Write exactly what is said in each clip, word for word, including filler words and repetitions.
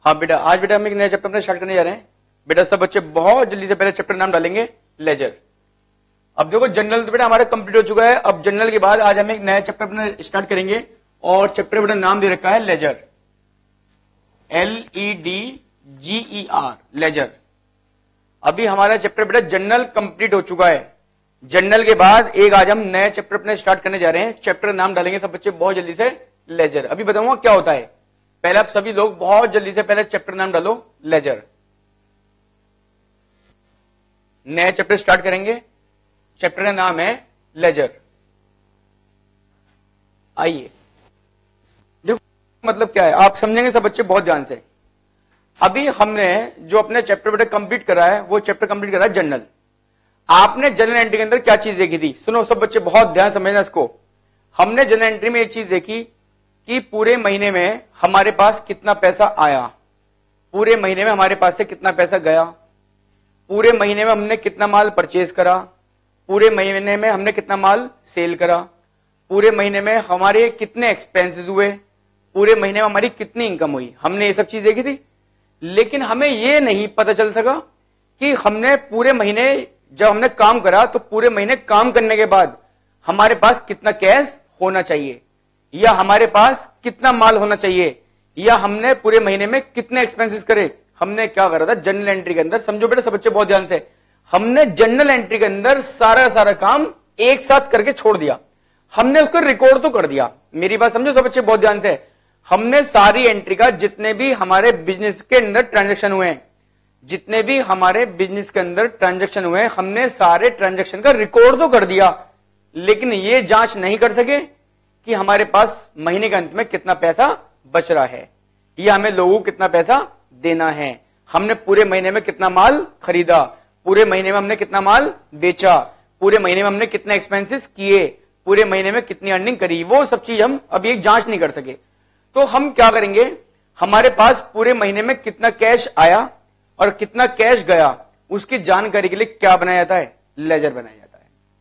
हाँ बेटा, आज बेटा हम एक नया चैप्टर अपने स्टार्ट करने जा रहे हैं। बेटा सब बच्चे बहुत जल्दी से पहले चैप्टर नाम डालेंगे लेजर। अब देखो जनरल तो बेटा हमारा कंप्लीट हो चुका है। अब जनरल के बाद आज हम एक नया चैप्टर अपना स्टार्ट करेंगे और चैप्टर बेटा नाम दे रखा है ledger, L E D G E R, ledger. अभी हमारा चैप्टर बेटा जनरल कंप्लीट हो चुका है। जनरल के बाद एक आज हम नया चैप्टर अपने स्टार्ट करने जा रहे हैं। चैप्टर नाम डालेंगे सब बच्चे बहुत जल्दी से लेजर। अभी बताऊंगा क्या होता है। पहले आप सभी लोग बहुत जल्दी से पहले चैप्टर नाम डालो लेजर। नया चैप्टर स्टार्ट करेंगे, चैप्टर का नाम है लेजर। आइए देखो मतलब क्या है, आप समझेंगे सब बच्चे बहुत ध्यान से। अभी हमने जो अपने चैप्टर बेटा कंप्लीट करा है वो चैप्टर कंप्लीट करा है जनरल। आपने जनरल एंट्री के अंदर क्या चीज देखी थी, सुनो सब बच्चे बहुत ध्यान समझना इसको। हमने जनरल एंट्री में एक चीज देखी कि पूरे महीने में हमारे पास कितना पैसा आया, पूरे महीने में हमारे पास से कितना पैसा गया, पूरे महीने में हमने कितना माल परचेज करा, पूरे महीने में हमने कितना माल सेल करा, पूरे महीने में हमारे कितने एक्सपेंसेस हुए, पूरे महीने में हमारी कितनी इनकम हुई। हमने ये सब चीज देखी थी। लेकिन हमें ये नहीं पता चल सका कि हमने पूरे महीने जब हमने काम करा तो पूरे महीने काम करने के बाद हमारे पास कितना कैश होना चाहिए, या हमारे पास कितना माल होना चाहिए, या हमने पूरे महीने में कितने एक्सपेंसेस करे। हमने क्या करा था जनरल एंट्री के अंदर, समझो बेटा सब बच्चे बहुत ध्यान से, हमने जनरल एंट्री के अंदर सारा सारा काम एक साथ करके छोड़ दिया। हमने उसको रिकॉर्ड तो कर दिया। मेरी बात समझो सब बच्चे बहुत ध्यान से। हमने सारी एंट्री का जितने भी हमारे बिजनेस के अंदर ट्रांजेक्शन हुए हैं, जितने भी हमारे बिजनेस के अंदर ट्रांजेक्शन हुए हैं, हमने सारे ट्रांजेक्शन का रिकॉर्ड तो कर दिया। लेकिन ये जांच नहीं कर सके कि हमारे पास महीने के अंत में कितना पैसा बच रहा है, या हमें लोगों को कितना पैसा देना है, हमने पूरे महीने में कितना माल खरीदा, पूरे महीने में हमने कितना माल बेचा, पूरे महीने में हमने कितने एक्सपेंसेस किए, पूरे महीने में कितनी अर्निंग करी। वो सब चीज हम अभी एक जांच नहीं कर सके। तो हम क्या करेंगे, हमारे पास पूरे महीने में कितना कैश आया और कितना कैश गया, उसकी जानकारी के लिए क्या बनाया जाता है, लेजर बनाया जाता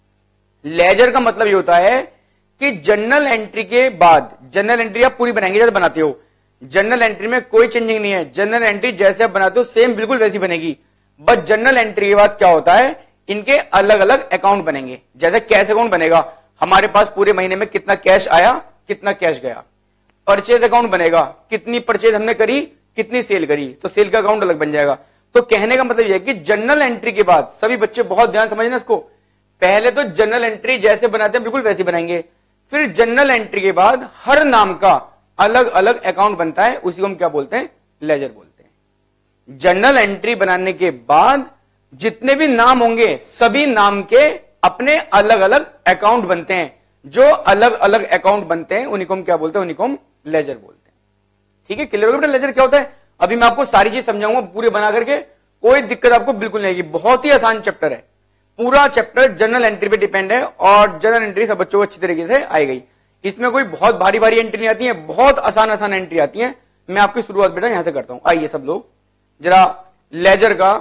है। लेजर का मतलब ये होता है कि जनरल एंट्री के बाद, जनरल एंट्री आप पूरी बनाएंगे जैसे बनाते हो, जनरल एंट्री में कोई चेंजिंग नहीं है। जनरल एंट्री जैसे आप बनाते हो सेम बिल्कुल वैसी बनेगी। बट जनरल एंट्री के बाद क्या होता है, इनके अलग अलग अकाउंट बनेंगे। जैसे कैश अकाउंट बनेगा, हमारे पास पूरे महीने में कितना कैश आया, कितना कैश गया। परचेज अकाउंट बनेगा, कितनी परचेज हमने करी, कितनी सेल करी, तो सेल का अकाउंट अलग बन जाएगा। तो कहने का मतलब यह है कि जनरल एंट्री के बाद, सभी बच्चे बहुत ध्यान समझना इसको, पहले तो जनरल एंट्री जैसे बनाते हैं बिल्कुल वैसी बनाएंगे। फिर जनरल एंट्री के बाद हर नाम का अलग अलग अकाउंट बनता है, उसी को हम क्या बोलते हैं, लेजर बोलते हैं। जनरल एंट्री बनाने के बाद जितने भी नाम होंगे सभी नाम के अपने अलग अलग अकाउंट बनते हैं। जो अलग अलग अकाउंट बनते हैं उन्हीं को हम क्या बोलते हैं, उन्हीं को हम लेजर बोलते हैं। ठीक है, क्लियर हो गया बेटा लेजर क्या होता है। अभी मैं आपको सारी चीज समझाऊंगा पूरे बना करके, कोई दिक्कत आपको बिल्कुल नहीं आएगी। बहुत ही आसान चैप्टर है, पूरा चैप्टर जनरल एंट्री पे डिपेंड है और जनरल एंट्री सब बच्चों को अच्छी तरीके से आई गई। इसमें कोई बहुत भारी भारी एंट्री नहीं आती है, बहुत आसान आसान एंट्री आती है। मैं आपकी शुरुआत बेटा यहां से करता हूं। आइए सब लोग जरा लेजर का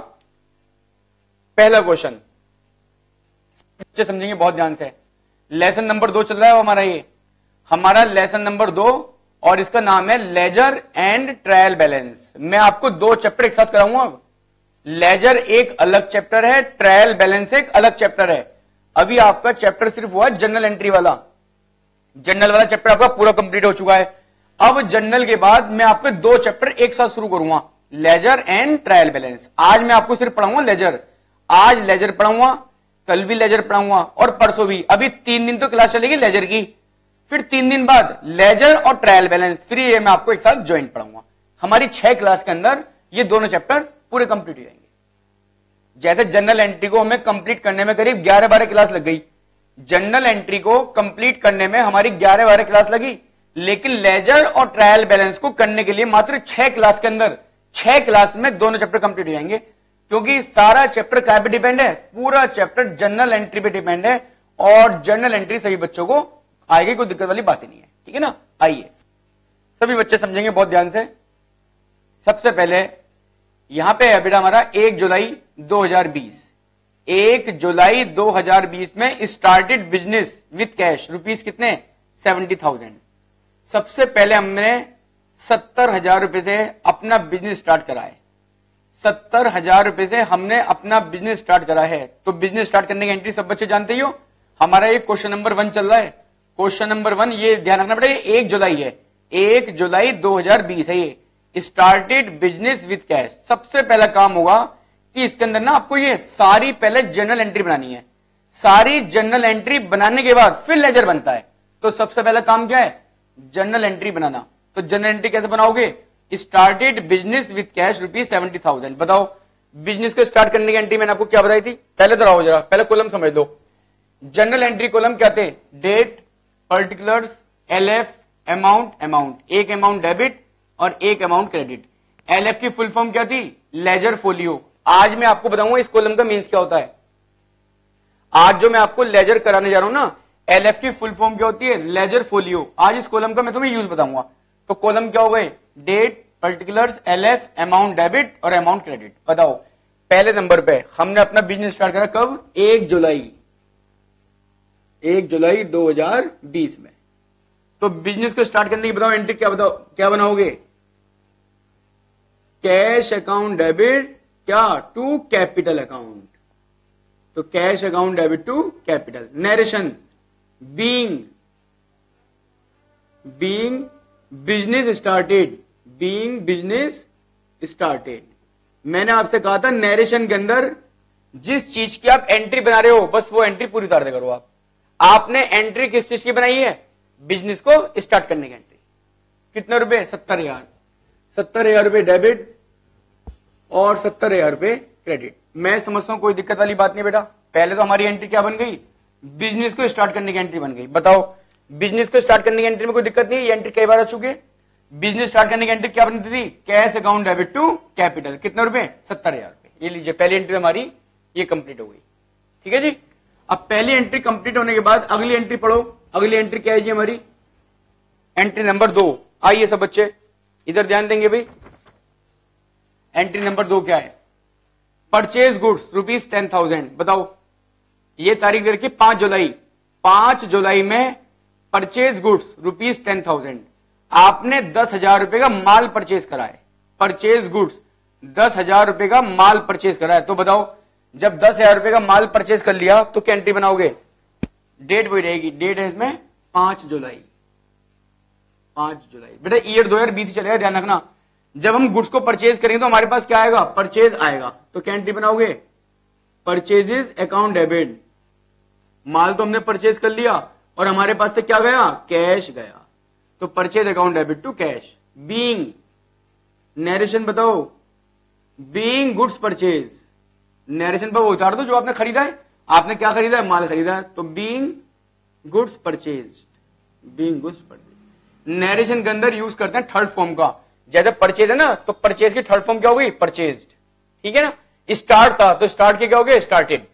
पहला क्वेश्चन बच्चे समझेंगे बहुत ध्यान से। लेसन नंबर दो चल रहा है वो हमारा, ये हमारा लेसन नंबर दो और इसका नाम है लेजर एंड ट्रायल बैलेंस। मैं आपको दो चैप्टर एक साथ कराऊंगा। अब लेजर एक अलग चैप्टर है, ट्रायल बैलेंस एक अलग चैप्टर है। अभी आपका चैप्टर सिर्फ हुआ जनरल एंट्री वाला, जनरल वाला चैप्टर आपका पूरा कंप्लीट हो चुका है। अब जनरल के बाद मैं आपके दो चैप्टर एक साथ शुरू करूंगा, लेजर एंड ट्रायल बैलेंस। आज मैं आपको सिर्फ पढ़ाऊंगा लेजर, आज लेजर पढ़ाऊंगा, कल भी लेजर पढ़ाऊंगा और परसों भी। अभी तीन दिन तो क्लास चलेगी लेजर की, फिर तीन दिन बाद लेजर और ट्रायल बैलेंस, फिर ये मैं आपको एक साथ ज्वाइंट पढ़ाऊंगा। हमारी छह क्लास के अंदर ये दोनों चैप्टर पूरे कंप्लीट हो जाएंगे। जैसे जनरल एंट्री को हमें कंप्लीट करने में करीब ग्यारह बारह क्लास लग गई, जनरल एंट्री को कंप्लीट करने में हमारी ग्यारह बारह क्लास लगी, लेकिन लेजर और ट्रायल बैलेंस को करने के लिए मात्र छह क्लास के अंदर, छह क्लास में दोनों चैप्टर कंप्लीट हो जाएंगे। क्योंकि सारा चैप्टर क्या पे डिपेंड है, पूरा चैप्टर जनरल एंट्री पे डिपेंड है और जनरल एंट्री सभी बच्चों को आएगी, कोई दिक्कत वाली बात ही नहीं है। ठीक है ना, आइए सभी बच्चे समझेंगे बहुत ध्यान से। सबसे पहले यहां पे है बेटा हमारा एक जुलाई दो हजार बीस, एक जुलाई दो हजार बीस में started business with cash rupees कितने, सेवेंटी थाउजेंड। सबसे पहले हमने सत्तर हजार रुपए से अपना बिजनेस स्टार्ट करा है, सत्तर हजार रुपए से हमने अपना बिजनेस स्टार्ट करा है। तो बिजनेस स्टार्ट करने की एंट्री सब बच्चे जानते ही हो। हमारा ये क्वेश्चन नंबर वन चल रहा है। क्वेश्चन नंबर वन, ये ध्यान रखना पड़ेगा, एक जुलाई है, एक जुलाई दो हजार बीस है ये। Started business with cash. सबसे पहला काम होगा कि इसके अंदर ना आपको ये सारी पहले जनरल एंट्री बनानी है। सारी जनरल एंट्री बनाने के बाद फिर लेजर बनता है। तो सबसे पहला काम क्या है? जनरल एंट्री बनाना। तो जनरल एंट्री कैसे बनाओगे? Started business with cash rupees seventy thousand. बताओ बिजनेस को स्टार्ट करने की एंट्री मैंने आपको क्या बताई थी? पहले तो रहो जरा, पहले कॉलम समझ लो। जनरल एंट्री कॉलम क्या थे? Date, particulars, LF, amount, amount. एक अमाउंट डेबिट और एक अमाउंट क्रेडिट। एलएफ की फुल फॉर्म क्या थी? Ledger folio. आज मैं आपको बताऊंगा इस कॉलम का मीन्स क्या होता है। आज जो मैं आपको लेजर कराने जा रहा हूं ना, एलएफ की फुल फॉर्म क्या होती है? Ledger folio. आज इस कॉलम का मैं तुम्हें यूज बताऊंगा। तो कॉलम क्या हो गए? Date, particulars, LF, amount debit और अमाउंट क्रेडिट। बताओ पहले नंबर पे हमने अपना बिजनेस स्टार्ट करा कब? एक जुलाई, एक जुलाई दो हजार बीस में। तो बिजनेस को स्टार्ट करने की बताओ एंट्री क्या बताओ क्या बनाओगे? कैश अकाउंट डेबिट क्या? To capital account. तो cash account debit to capital. Narration, being being business started, being business started. मैंने आपसे कहा था नरेशन के अंदर जिस चीज की आप एंट्री बना रहे हो बस वो एंट्री पूरी उतार दे करो आप। आपने एंट्री किस चीज की बनाई है? बिजनेस को स्टार्ट करने की एंट्री। कितने रुपए? सत्तर हजार सत्तर हजार रुपए डेबिट और सत्तर हजार रुपए क्रेडिट। मैं समझता हूं कोई दिक्कत वाली बात नहीं बेटा। पहले तो हमारी एंट्री क्या बन गई? बिजनेस को स्टार्ट करने की एंट्री बन गई। बताओ बिजनेस को स्टार्ट करने की एंट्री में कोई दिक्कत नहीं है। ये एंट्री कई बार आ चुकी है। बिजनेस स्टार्ट करने की एंट्री क्या बनती थी? Cash account debit to capital. कितने रुपए? सत्तर हजार रुपए। ये लीजिए पहली एंट्री हमारी ये कंप्लीट हो गई। ठीक है जी। अब पहली एंट्री कंप्लीट होने के बाद अगली एंट्री पढ़ो। अगली एंट्री क्या है जी हमारी? एंट्री नंबर दो। आइए सब बच्चे इधर ध्यान देंगे भाई। एंट्री नंबर दो क्या है? Purchase goods rupees ten thousand. बताओ ये तारीख दे रखी पांच जुलाई। पांच जुलाई में purchase goods rupees ten thousand. आपने दस हजार रुपए का माल परचेज करा है। परचेज गुड्स दस हजार रुपए का माल परचेज करा है। तो बताओ जब दस हजार रुपए का माल परचेज कर लिया तो क्या एंट्री बनाओगे? डेट वही रहेगी। डेट है इसमें पांच जुलाई, पांच जुलाई। बेटा ईयर दो हजार बीस चलेगा, ध्यान रखना। जब हम गुड्स को परचेज करेंगे तो हमारे पास क्या आएगा? परचेज आएगा। तो क्या एंट्री बनाओगे? Purchases account debit. माल तो हमने परचेज कर लिया और हमारे पास से क्या गया? कैश गया। तो purchase account debit to cash. Being narration बताओ, बीइंग गुड्स परचेज। नरेशन पर वो उतार दो जो आपने खरीदा है। आपने क्या खरीदा है? माल खरीदा है। तो being goods purchase, being goods purchase. Narration के अंदर यूज करते हैं थर्ड फॉर्म का। जैसे परचेज है ना, तो परचेज की थर्ड फॉर्म क्या होगी? परचेज्ड। ठीक है ना। स्टार्ट था तो स्टार्ट के क्या हो गए? स्टार्टेड।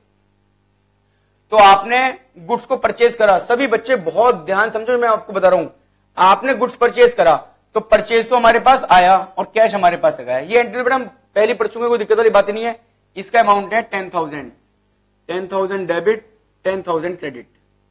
तो आपने गुड्स को परचेज करा। सभी बच्चे बहुत ध्यान समझो, मैं आपको बता रहा हूं। आपने गुड्स परचेज करा तो परचेज तो हमारे पास आया और कैश हमारे पास गया। ये एंट्री बेटा हम पहले पढ़ चुके, कोई दिक्कत वाली बात नहीं है। इसका अमाउंट है ten thousand. Ten thousand debit, ten thousand credit.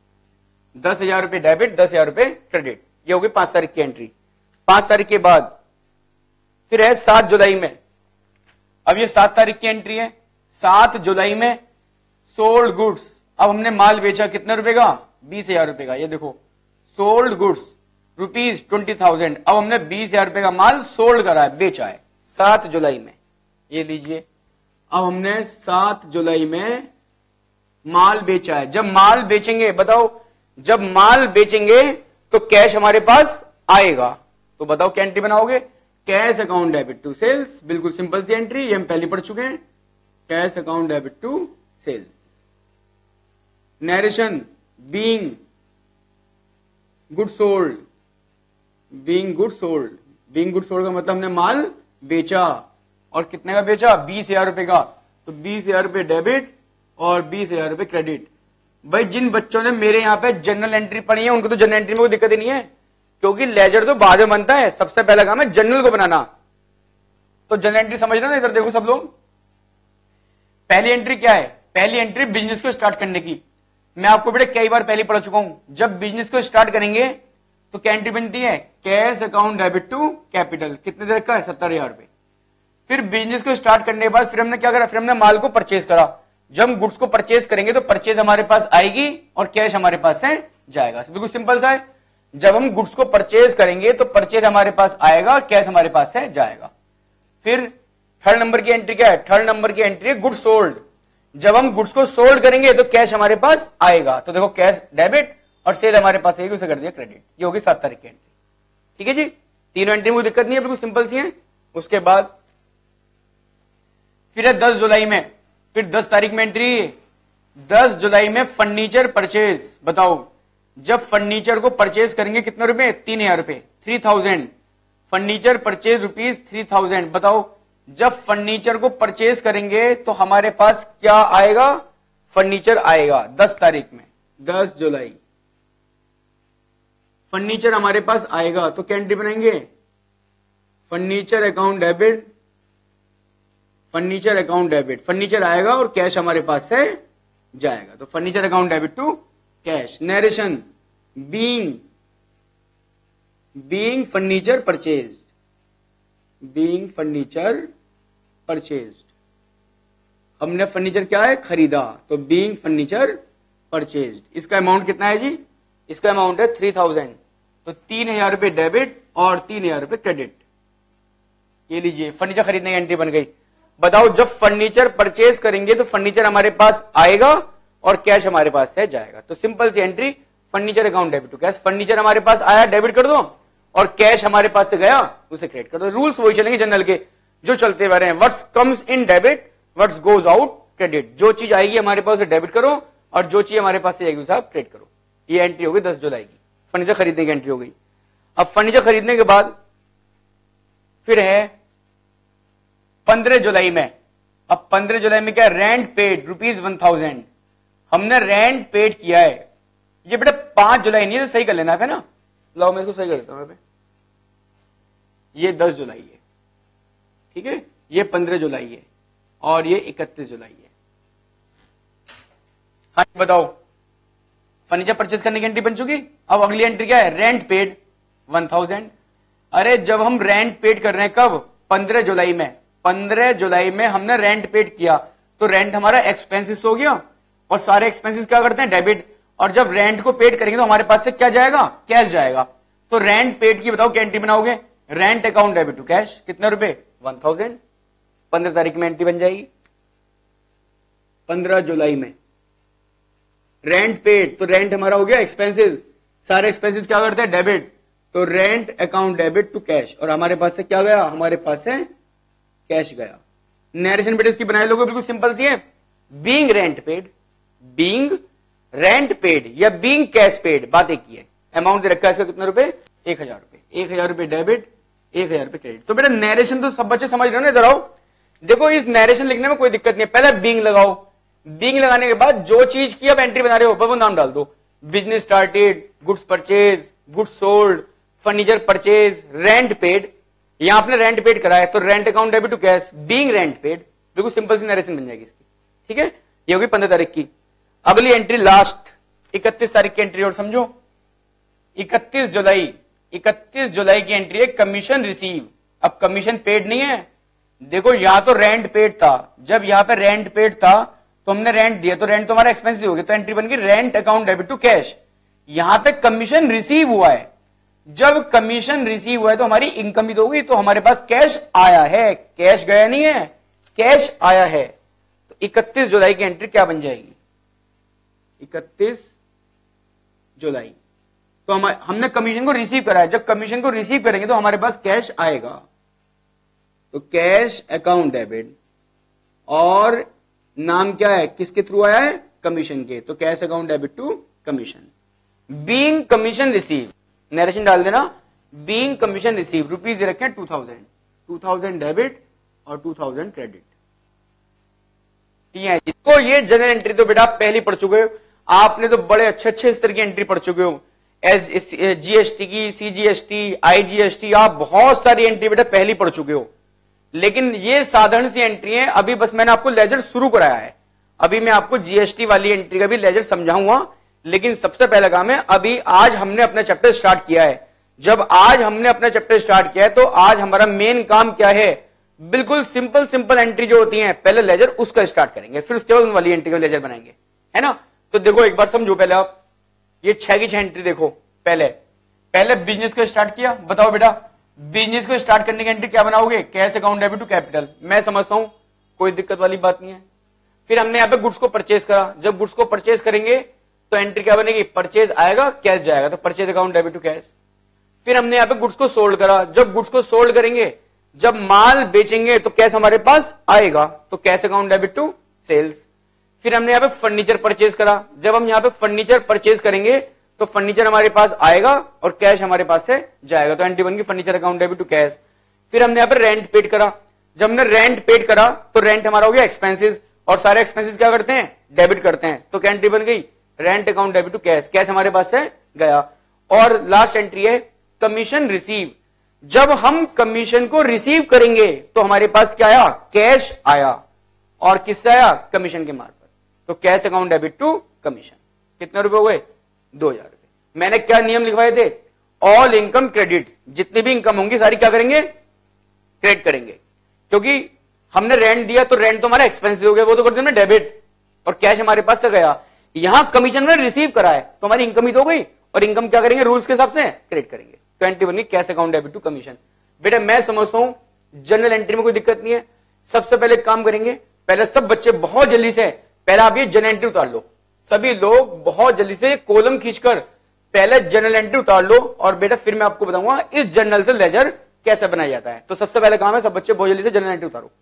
दस हजार रुपए डेबिट, दस हजार रुपए क्रेडिट। ये होगी पांच तारीख की एंट्री। पांच तारीख के बाद फिर है सात जुलाई में। अब ये सात तारीख की एंट्री है। सात जुलाई में सोल्ड गुड्स। अब हमने माल बेचा कितने रुपए का? बीस हजार रुपए का। ये देखो sold goods rupees twenty thousand. अब हमने बीस हजार रुपए का माल सोल्ड करा है, बेचा है सात जुलाई में। ये लीजिए अब हमने सात जुलाई में माल बेचा है। जब माल बेचेंगे, बताओ जब माल बेचेंगे तो कैश हमारे पास आएगा। तो बताओ क्या एंट्री बनाओगे? Cash account debit to sales. बिल्कुल सिंपल सी एंट्री, ये हम पहले पढ़ चुके हैं। Cash account debit to sales. Narration being good sold, being good sold. Being good sold का मतलब हमने माल बेचा और कितने का बेचा? बीस हजार रुपए का। तो बीस हजार रुपए डेबिट और बीस हजार रुपए क्रेडिट। भाई जिन बच्चों ने मेरे यहाँ पे जनरल एंट्री पढ़ी है उनको तो जनरल एंट्री में कोई दिक्कत ही नहीं है, क्योंकि लेजर तो बाद में बनता है। सबसे पहला काम है जनरल को बनाना। तो जनरल एंट्री समझ रहे ना? इधर देखो सब लोग। पहली एंट्री क्या है? पहली एंट्री बिजनेस को स्टार्ट करने की। मैं आपको बेटे कई बार पहले पढ़ चुका हूं। जब बिजनेस को स्टार्ट करेंगे तो क्या एंट्री बनती है? Cash account debit to capital, कितने देर का है, सत्तर हजार रुपए। फिर बिजनेस को स्टार्ट करने के बाद फिर हमने क्या करा, फिर हमने माल को परचेज करा। जब हम गुड्स को परचेज करेंगे तो परचेज हमारे पास आएगी और कैश हमारे पास से जाएगा। बिल्कुल सिंपल सा है, जब हम गुड्स को परचेज करेंगे तो परचेज हमारे पास आएगा और कैश हमारे पास से जाएगा। फिर थर्ड नंबर की एंट्री क्या है, थर्ड नंबर की एंट्री है गुड्स सोल्ड। जब हम गुड्स को सोल्ड करेंगे तो कैश हमारे पास आएगा, तो देखो कैश डेबिट और सेल हमारे पास आएगी, उसे कर दिया क्रेडिट। ये होगी सात तारीख की एंट्री। ठीक है जी, तीनों एंट्री में कोई दिक्कत नहीं है, बिल्कुल सिंपल सी है। उसके बाद फिर है दस जुलाई में, फिर दस तारीख में एंट्री, दस जुलाई में फर्नीचर परचेज। बताओ जब फर्नीचर को परचेज करेंगे कितने रुपए, तीन हजार रुपए, three thousand. Furniture purchase rupees three thousand. बताओ जब फर्नीचर को परचेज करेंगे तो हमारे पास क्या आएगा, फर्नीचर आएगा दस तारीख में, दस जुलाई फर्नीचर हमारे पास आएगा। तो क्या एंट्री बनाएंगे, furniture account debit, furniture account debit, furniture आएगा और कैश हमारे पास से जाएगा। तो furniture account debit to cash. Narration being being furniture purchase, being furniture purchase, हमने फर्नीचर क्या है, खरीदा, तो बीइंग फर्नीचर परचेज। इसका अमाउंट कितना है जी, इसका अमाउंट है थ्री थाउजेंड। तो तीन हजार रुपए डेबिट और तीन हजार रुपए क्रेडिट। ये लीजिए फर्नीचर खरीदने की एंट्री बन गई। बताओ जब फर्नीचर परचेज करेंगे तो फर्नीचर हमारे पास आएगा और कैश हमारे पास से जाएगा। तो सिंपल सी entry, furniture account debit to cash. Furniture हमारे पास आया, डेबिट कर दो, और कैश हमारे पास से गया, उसे क्रेडिट कर दो। रूल्स वही चलेंगे जनरल के जो चलते हुए रहे हैं। What's comes in debit, what's goes out credit. जो चीज आएगी हमारे पास उसे डेबिट करो और जो चीज हमारे पास से जाएगी उसे आप क्रेडिट करो। ये एंट्री होगी दस जुलाई की, फर्नीचर खरीदने की एंट्री हो गई। अब फर्नीचर खरीदने के बाद फिर है पंद्रह जुलाई में। अब पंद्रह जुलाई में क्या, rent paid rupees one thousand. हमने रेंट पेड किया है। ये बेटा पांच जुलाई नहीं है, तो सही कर लेना है ना। लाओ मैं इसको सही कर देता हूं। ये दस जुलाई है, ठीक है, ये पंद्रह जुलाई है और ये इकतीस जुलाई है। हाँ बताओ, फर्नीचर परचेज करने की एंट्री बन चुकी। अब अगली एंट्री क्या है, रेंट पेड वन थाउजेंड। अरे जब हम रेंट पेड कर रहे हैं कब, पंद्रह जुलाई में। पंद्रह जुलाई में हमने रेंट पेड किया तो रेंट हमारा एक्सपेंसिस हो गया और सारे एक्सपेंसिस क्या करते हैं, डेबिट। और जब रेंट को पेड करेंगे तो हमारे पास से क्या जाएगा, कैश जाएगा। तो रेंट पेड की बताओ क्या एंट्री बनाओगे, rent account debit to cash, कितने रुपए, वन थाउजेंड। पंद्रह तारीख में एंट्री बन जाएगी। पंद्रह जुलाई में रेंट पेड, तो रेंट हमारा हो गया एक्सपेंसिस, सारे एक्सपेंसिस क्या करते हैं, डेबिट। तो rent account debit to cash, और हमारे पास से क्या गया, हमारे पास से कैश गया। नरेशन बेटे इसकी बनाए लोगों, बिल्कुल सिंपल सी है। Being rent paid, being rent paid या बीइंग कैश पेड, बात एक ही है। अमाउंट दे रखा है इसका कितने रुपए, एक हजार रुपए। एक हजार रुपए डेबिट, एक हजार रुपए क्रेडिट। तो बेटा नरेशन तो सब बच्चे समझ रहे हो ना, इधर आओ। देखो इस नरेशन लिखने में कोई दिक्कत नहीं है। पहले बीइंग लगाओ, बीइंग लगाने के बाद जो चीज की अब एंट्री बना रहे हो वो नाम डाल दो। Business started, goods purchase, goods sold, furniture purchase, rent paid. यहां आपने रेंट पेड करा है तो rent account debit to cash, being rent paid. बिल्कुल सिंपल सी नरेशन बन जाएगी इसकी, ठीक है। ये होगी पंद्रह तारीख की। अगली एंट्री लास्ट इकतीस तारीख की एंट्री, और समझो इकतीस जुलाई, इकतीस जुलाई की एंट्री है कमीशन रिसीव। अब कमीशन पेड नहीं है। देखो यहां तो रेंट पेड था, जब यहां पे रेंट पेड था तो हमने रेंट दिया, तो रेंट तो हमारा एक्सपेंसिव हो गया, तो एंट्री बन गई rent account debit to cash. यहां तक कमीशन रिसीव हुआ है। जब कमीशन रिसीव हुआ है तो हमारी इनकम भी तो होगी, तो हमारे पास कैश आया है, कैश गया नहीं है, कैश आया है। तो इकतीस जुलाई की एंट्री क्या बन जाएगी, इकतीस जुलाई। तो हम हमने कमीशन को रिसीव करा है, जब कमीशन को रिसीव करेंगे तो हमारे पास कैश आएगा। तो कैश अकाउंट डेबिट, और नाम क्या है, किसके थ्रू आया है, कमीशन के। तो cash account debit to commission. Being commission receive, narration डाल देना, बीइंग कमीशन रिसीव, रुपीज रखे two thousand, two thousand debit और टू थाउजेंड क्रेडिट। तो ये जनरल एंट्री तो बेटा आप पहले पढ़ चुके हो। आपने तो बड़े अच्छे अच्छे स्तर की एंट्री पढ़ चुके हो, एस जीएसटी की, सीजीएसटी, आईजीएसटी, आप बहुत सारी एंट्री बेटा पहले पढ़ चुके हो। लेकिन ये साधारण सी एंट्री है, अभी बस मैंने आपको लेजर शुरू कराया है। अभी मैं आपको जीएसटी वाली एंट्री का भी लेजर समझाऊंगा, लेकिन सबसे पहला काम है, अभी आज हमने अपना चैप्टर स्टार्ट किया है। जब आज हमने अपना चैप्टर स्टार्ट किया है तो आज हमारा मेन काम क्या है, बिल्कुल सिंपल सिंपल एंट्री जो होती है पहले लेजर उसका स्टार्ट करेंगे, फिर उसके बाद उन वाली एंट्री का लेजर बनाएंगे, है ना। तो देखो एक बार समझो पहले आप, ये छह की छह एंट्री देखो। पहले पहले बिजनेस को स्टार्ट किया, बताओ बेटा बिजनेस को स्टार्ट करने की एंट्री क्या बनाओगे, cash account debit to capital. मैं समझता हूं कोई दिक्कत वाली बात नहीं है। फिर हमने यहाँ पे गुड्स को परचेज करा, जब गुड्स को परचेज करेंगे तो एंट्री क्या बनेगी, परचेज आएगा कैश जाएगा, तो purchase account debit to cash. फिर हमने यहाँ पे गुड्स को सोल्ड करा, जब गुड्स को सोल्ड करेंगे, जब माल बेचेंगे तो कैश हमारे पास आएगा, तो cash account debit to sales. फिर हमने यहाँ पे फर्नीचर परचेज करा, जब हम यहाँ पे फर्नीचर परचेज करेंगे तो फर्नीचर हमारे पास आएगा और कैश हमारे पास से जाएगा, तो एंट्री बन गई furniture account debit to cash. फिर हमने यहाँ पे रेंट पेड करा, जब हमने रेंट पेड करा तो रेंट हमारा हो गया एक्सपेंसेस, और सारे एक्सपेंसेस क्या करते हैं, डेबिट करते हैं, तो क्या एंट्री बन गई, rent account debit to cash, cash हमारे पास से गया। और लास्ट एंट्री है कमीशन रिसीव, जब हम कमीशन को रिसीव करेंगे तो हमारे पास क्या आया, कैश आया, और किससे आया, कमीशन के मार्फत, तो cash account debit to commission. कितने रुपए हुए, दो हजार रुपए। मैंने क्या नियम लिखवाए थे, ऑल इनकम क्रेडिट, जितनी भी इनकम होंगी सारी क्या करेंगे, क्रेडिट करेंगे, क्योंकि हमने रेंट दिया तो रेंट तो हमारा एक्सपेंसिव हो गया, वो तो कर दिया डेबिट, और कैश हमारे पास से गया। यहां कमीशन में रिसीव करा है तो हमारी इनकम ही तो हो गई, और इनकम क्या करेंगे, रूल्स के हिसाब से क्रेडिट करेंगे, तो एंट्री बनी cash account debit to commission. बेटा मैं समझता हूं जनरल एंट्री में कोई दिक्कत नहीं है। सबसे पहले काम करेंगे, पहले सब बच्चे बहुत जल्दी से पहले आप ये जनरल एंट्री उतार लो, सभी लोग बहुत जल्दी से कॉलम खींचकर पहले जनरल एंट्री उतार लो, और बेटा फिर मैं आपको बताऊंगा इस जर्नल से लेजर कैसे बनाया जाता है। तो सबसे पहले काम है सब बच्चे बहुत जल्दी से जनरल एंट्री उतारो।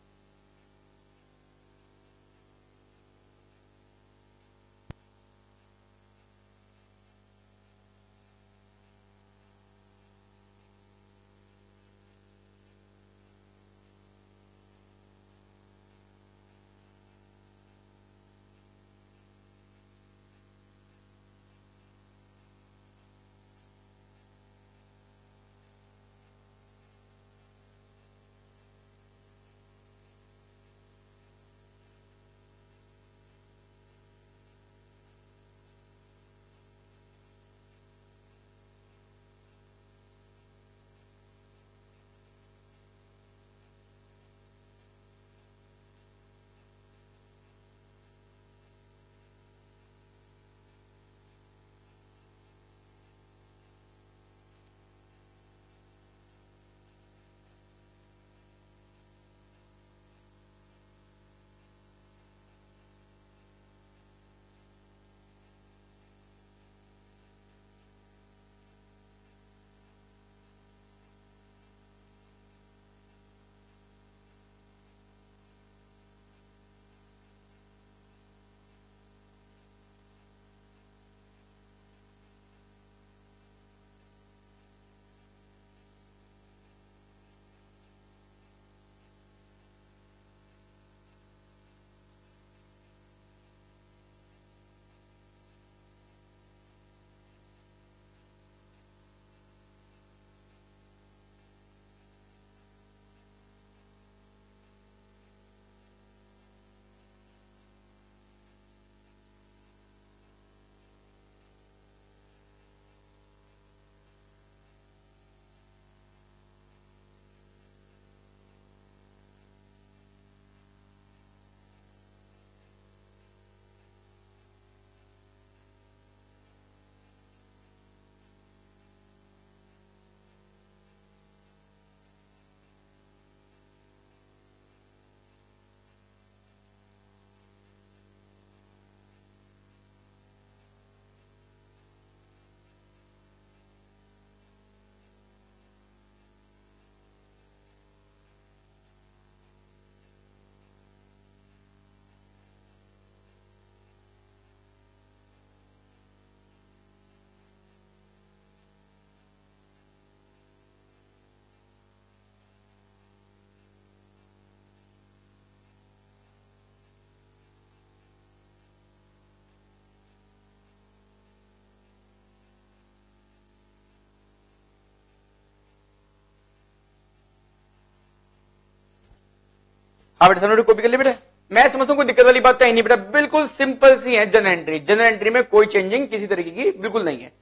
हाँ बेटा समझो, कॉपी कर ले बेटा। मैं समझता हूँ कोई दिक्कत वाली बात तो है नहीं बेटा, बिल्कुल सिंपल सी है जनरल एंट्री। जनरल एंट्री में कोई चेंजिंग किसी तरीके की बिल्कुल नहीं है,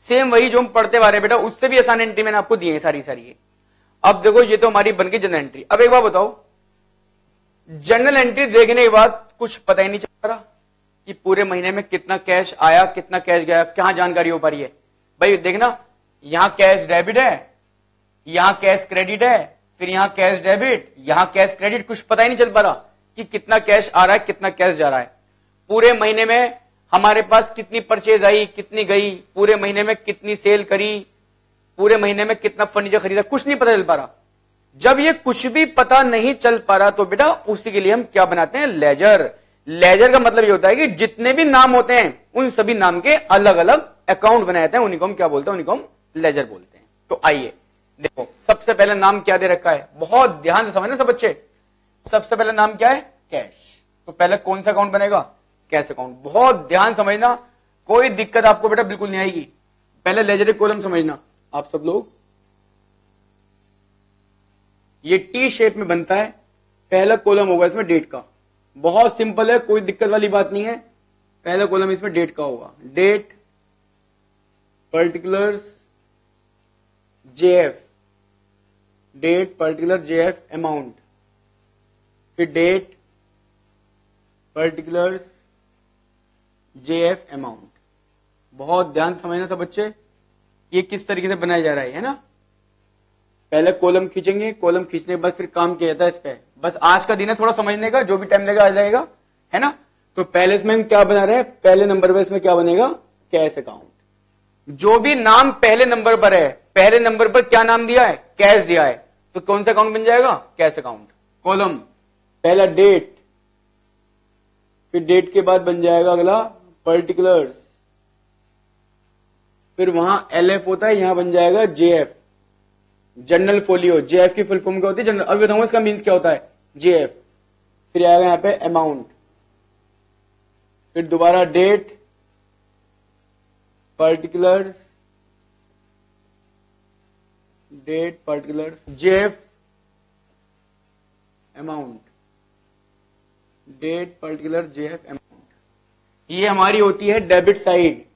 सेम वही जो हम पढ़ते आ रहे हैं बेटा, उससे भी आसान एंट्री मैंने आपको दी है सारी सारी। अब देखो ये तो हमारी बन गई जनरल एंट्री। अब एक बार बताओ, जनरल एंट्री देखने के बाद कुछ पता ही नहीं चल रहा कि पूरे महीने में कितना कैश आया कितना कैश गया, क्या जानकारी हो पा रही है भाई? देखना, यहां कैश डेबिट है, यहां कैश क्रेडिट है, फिर यहां कैश डेबिट, यहां कैश क्रेडिट, कुछ पता ही नहीं चल पा रहा कि कितना कैश आ रहा है कितना कैश जा रहा है। पूरे महीने में हमारे पास कितनी परचेज आई कितनी गई, पूरे महीने में कितनी सेल करी, पूरे महीने में कितना फर्नीचर खरीदा, कुछ नहीं पता चल पा रहा। जब ये कुछ भी पता नहीं चल पा रहा तो बेटा उसी के लिए हम क्या बनाते हैं? लेजर। लेजर का मतलब ये होता है कि जितने भी नाम होते हैं उन सभी नाम के अलग अलग अकाउंट बनाए जाते हैं, उन्हीं को हम क्या बोलते हैं? उन्हीं को हम लेजर बोलते हैं। तो आइए देखो, सबसे पहले नाम क्या दे रखा है, बहुत ध्यान से समझना सब बच्चे। सबसे पहले नाम क्या है? कैश। तो पहले कौन सा अकाउंट बनेगा? Cash account. बहुत ध्यान समझना, कोई दिक्कत आपको बेटा बिल्कुल नहीं आएगी। पहले लेजर कॉलम समझना आप सब लोग, ये टी शेप में बनता है। पहला कॉलम होगा इसमें डेट का, बहुत सिंपल है, कोई दिक्कत वाली बात नहीं है। पहला कॉलम इसमें डेट का होगा, date particulars JF, date particular JF amount, फिर डेट पर्टिकुलर्स जेएफ अमाउंट। बहुत ध्यान समझना सब बच्चे, ये किस तरीके से बनाया जा रहा है, है ना? पहले कॉलम खींचेंगे, कॉलम खींचने के बाद फिर काम किया जाता है इस पे। बस आज का दिन है थोड़ा समझने का, जो भी टाइम लगेगा आ जाएगा, है ना? तो पहले इसमें हम क्या बना रहे हैं? पहले नंबर पे इसमें क्या बनेगा? Cash account. जो भी नाम पहले नंबर पर है, पहले नंबर पर क्या नाम दिया है? कैश दिया है, तो कौन सा अकाउंट बन जाएगा? Cash account. कॉलम पहला डेट, फिर डेट के बाद बन जाएगा अगला पर्टिकुलर्स, फिर वहां एलएफ होता है, यहां बन जाएगा जेएफ, जनरल फोलियो। जेएफ की फुल फॉर्म क्या होती है? जनरल। अभी बताऊंगा इसका मीन्स क्या होता है, जेएफ। फिर आएगा यहां पे अमाउंट, फिर दोबारा date particulars, date particulars JF amount, date particular JF amount. ये हमारी होती है डेबिट साइड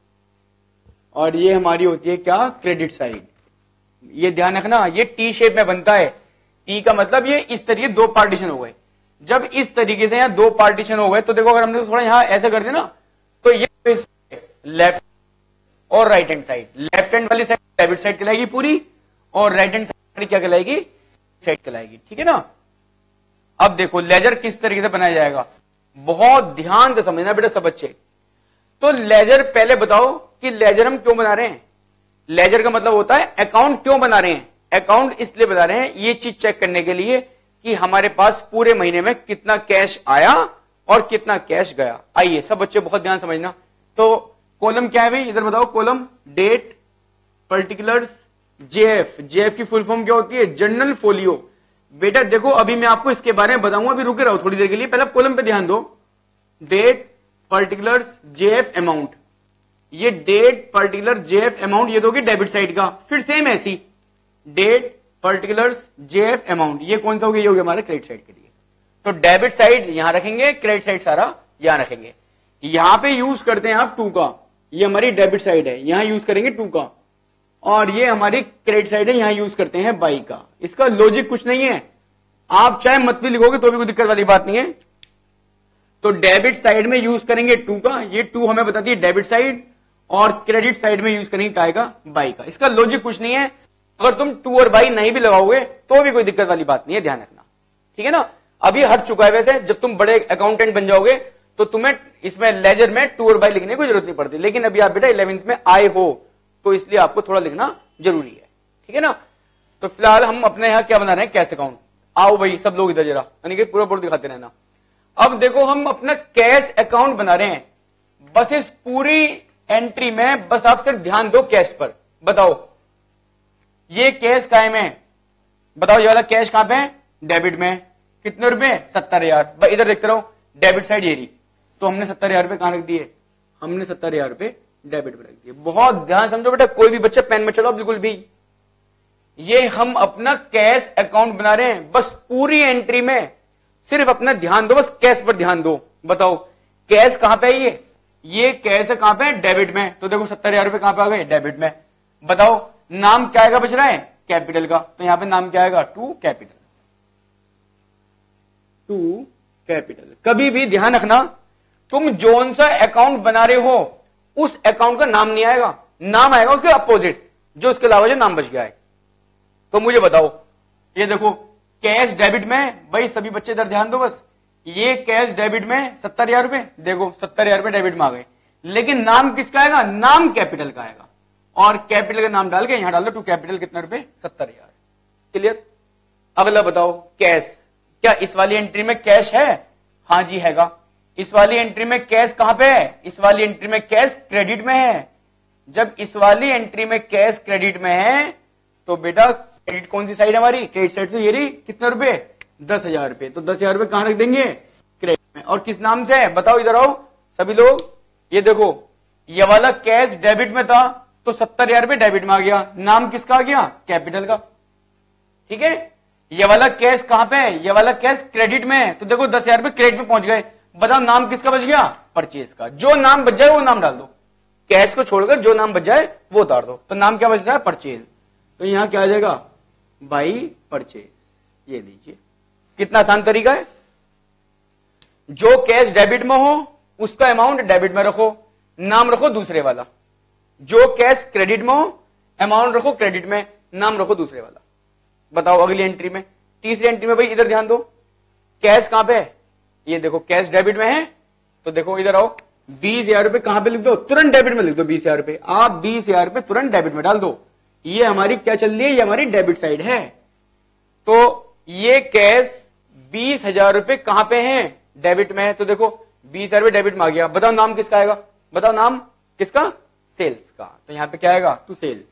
और ये हमारी होती है क्या? Credit side. ये ध्यान रखना, ये टी शेप में बनता है। टी का मतलब ये इस तरीके दो पार्टीशन हो गए। जब इस तरीके से यहाँ दो पार्टीशन हो गए तो देखो, अगर हमने थोड़ा यहाँ ऐसे कर दिया ना, तो ये लेफ्ट और right hand side, left hand वाली साइड डेबिट साइड कहलाएगी पूरी, और राइट हैंड साइड क्या कहलाएगी? साइड कहलाएगी। ठीक है ना? अब देखो लेजर किस तरीके से बनाया जाएगा, बहुत ध्यान से समझना बेटा सब बच्चे। तो लेजर पहले बताओ कि लेजर हम क्यों बना रहे हैं? लेजर का मतलब होता है अकाउंट क्यों बना रहे हैं? अकाउंट इसलिए बना रहे हैं, ये चीज चेक करने के लिए कि हमारे पास पूरे महीने में कितना कैश आया और कितना कैश गया। आइए सब बच्चे बहुत ध्यान समझना। तो कॉलम क्या है भाई, इधर बताओ। Column date particulars JF. JF की फुल फॉर्म क्या होती है? General folio. बेटा देखो, अभी मैं आपको इसके बारे में बताऊंगा, अभी रुके रहो थोड़ी देर के लिए, पहले कॉलम पे ध्यान दो। डेट पर्टिकुलर्स जेएफ अमाउंट, ये डेट पर्टिकुलर जेएफ अमाउंट, ये दोगे डेबिट साइड का। फिर सेम ऐसी डेट पर्टिकुलर्स जेएफ अमाउंट, ये कौन सा हो गया? ये हो गया हमारे क्रेडिट साइड के लिए। तो डेबिट साइड यहां रखेंगे, क्रेडिट साइड सारा यहां रखेंगे। यहां पे यूज करते हैं आप टू का, ये हमारी डेबिट साइड है, यहां यूज करेंगे टू का, और ये हमारी क्रेडिट साइड है, यहां यूज करते हैं बाई का। इसका लॉजिक कुछ नहीं है, आप चाहे मत भी लिखोगे तो भी कोई दिक्कत वाली बात नहीं है। तो डेबिट साइड में यूज करेंगे टू का, ये टू हमें बताती है डेबिट साइड, और क्रेडिट साइड में यूज करेंगे काय का? बाई का। इसका लॉजिक कुछ नहीं है, अगर तुम टू और बाई नहीं भी लगाओगे तो भी कोई दिक्कत वाली बात नहीं है, ध्यान रखना। ठीक है ना? अभी हट चुका है वैसे, जब तुम बड़े अकाउंटेंट बन जाओगे तो तुम्हें इसमें लेजर में टू और बाई लिखने की जरूरत नहीं पड़ती, लेकिन अभी आप बेटा इलेवेंथ में आए हो तो इसलिए आपको थोड़ा लिखना जरूरी है। ठीक है ना? तो फिलहाल हम अपने यहां क्या बना रहे हैं? Cash account. आओ भाई सब लोग इधर जरा, यानी कि पूरा बोर्ड दिखाते रहना। अब देखो हम अपना कैश अकाउंट बना रहे हैं, बस इस पूरी एंट्री में बस आप सिर्फ ध्यान दो कैश पर। बताओ ये कैश कायम है, बताओ ये वाला कैश कहां पे है? डेबिट में। कितने रुपए? सत्तर हजार। भाई इधर देखते रहो, डेबिट साइड ये रही, तो हमने सत्तर हजार रुपए कहां रख दिए? हमने सत्तर हजार रुपए डेबिट में रख दिए। बहुत ध्यान समझो बेटा, कोई भी बच्चा पेन में चलो बिल्कुल भी। ये हम अपना कैश अकाउंट बना रहे हैं, बस पूरी एंट्री में सिर्फ अपना ध्यान दो, बस कैश पर ध्यान दो। बताओ कैश कहां पे है? ये ये कैश कहां पे है? डेबिट में। तो देखो सत्तर हजार रुपए कहां पे आ गए? डेबिट में। बताओ नाम क्या आएगा बच रहा है? कैपिटल का। तो यहां पे नाम क्या आएगा? To capital. To capital. कभी भी ध्यान रखना, तुम जोन सा अकाउंट बना रहे हो उस अकाउंट का नाम नहीं आएगा, नाम आएगा उसके अपोजिट, जो उसके अलावा जो नाम बच गया है। तो मुझे बताओ, ये देखो कैश डेबिट में, भाई सभी बच्चे इधर ध्यान दो बस, ये कैश डेबिट में सत्तर हजार रुपए, देखो सत्तर हजार रुपए डेबिट में आ गए, लेकिन नाम किसका आएगा? नाम कैपिटल का आएगा, और कैपिटल का नाम डाल के यहां डाल दो टू कैपिटल, कितने रुपए? सत्तर हजार। क्लियर? अगला बताओ कैश, क्या इस वाली एंट्री में कैश है? हाँ जी हैगा। इस वाली एंट्री में कैश कहां पे है? इस वाली एंट्री में कैश क्रेडिट में है। जब इस वाली एंट्री में कैश क्रेडिट में है तो बेटा क्रेडिट कौन सी साइड है हमारी? क्रेडिट साइड से ये रही, कितने रुपए? दस हजार रुपए। तो दस हजार रुपए कहां रख देंगे? क्रेडिट में। और किस नाम से है? बताओ, इधर आओ सभी लोग। ये देखो ये वाला कैश डेबिट में था तो सत्तर हजार रुपए डेबिट में आ गया, नाम किसका आ गया? कैपिटल का। ठीक है? ये वाला कैश कहां पे है? ये वाला कैश क्रेडिट में है, तो देखो दस हजार रुपए क्रेडिट में पहुंच गए। बताओ नाम किसका बच गया? परचेज का। जो नाम बच जाए वो नाम डाल दो, कैश को छोड़कर जो नाम बच जाए वो उतार दो। तो नाम क्या बच रहा है? परचेज। तो यहां क्या आ जाएगा? By purchase. ये लीजिए, कितना आसान तरीका है। जो कैश डेबिट में हो उसका अमाउंट डेबिट में रखो, नाम रखो दूसरे वाला। जो कैश क्रेडिट में हो अमाउंट रखो क्रेडिट में, नाम रखो दूसरे वाला। बताओ अगली एंट्री में, तीसरी एंट्री में, भाई इधर ध्यान दो, कैश कहां पे है? ये देखो कैश डेबिट में है, तो देखो इधर आओ, बीस हजार रुपए कहां पे लिख दो? तुरंत डेबिट में लिख दो। बीस हजार रुपए आप बीस हजार रुपए तुरंत डेबिट में डाल दो। ये हमारी क्या चल रही है? ये हमारी डेबिट साइड है। तो ये कैश बीस हजार रुपए कहां पे है? डेबिट में है। तो देखो बीस हजार रुपए डेबिट में आ गया। बताओ नाम किसका आएगा? बताओ नाम किसका? सेल्स का। तो यहां पे क्या आएगा? To sales.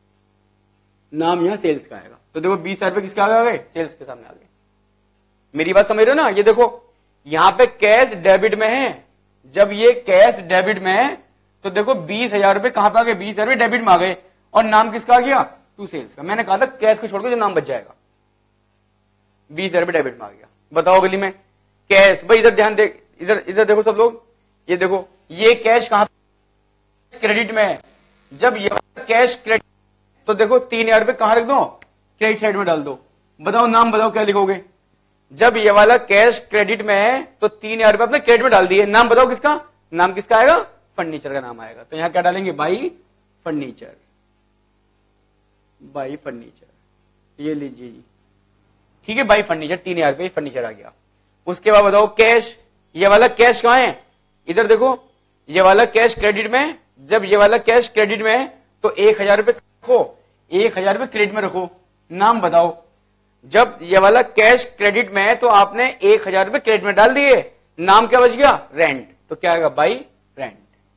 नाम यहां सेल्स का आएगा। तो देखो बीस हजार रुपए किसके आगे आ गए? सेल्स के सामने आ गए। मेरी बात समझ रहे हो ना? ये देखो यहां पे कैश डेबिट में है, जब ये कैश डेबिट में है तो देखो बीस हजार रुपए कहां पे आ गए? बीस हजार रुपए डेबिट में आ गए, और नाम किसका आ गया? टू सेल्स का। मैंने कहा था कैश को छोड़कर जो नाम बच जाएगा। बीस हजार रुपए डेबिट में आ गया। बताओ अगली में कैश, भाई इधर ध्यान दे, इधर इधर देखो सब लोग, ये देखो ये कैश कहां? क्रेडिट में है। जब ये कैश क्रेडिट, तो देखो तीन हजार रुपए कहां रख दो? क्रेडिट साइड में डाल दो। बताओ नाम बताओ क्या लिखोगे? जब ये वाला कैश क्रेडिट में है तो तीन हजार रुपए अपने क्रेडिट में डाल दिए, नाम बताओ किसका? नाम किसका आएगा? फर्नीचर का नाम आएगा। तो यहां क्या डालेंगे? By furniture. बाई फर्नीचर, ये लीजिए जी, ठीक है, बाई फर्नीचर। तीन हजार रुपए फर्नीचर आ गया। उसके बाद बताओ कैश, ये वाला कैश कहां है? इधर देखो, ये वाला कैश क्रेडिट में। जब ये वाला कैश क्रेडिट में है तो एक हजार रुपए रखो, एक हजार रुपए क्रेडिट में रखो, नाम बताओ। जब ये वाला कैश क्रेडिट में है तो आपने एक हजार रुपए क्रेडिट में डाल दिए, नाम क्या बच गया? रेंट। तो क्या आएगा? By rent.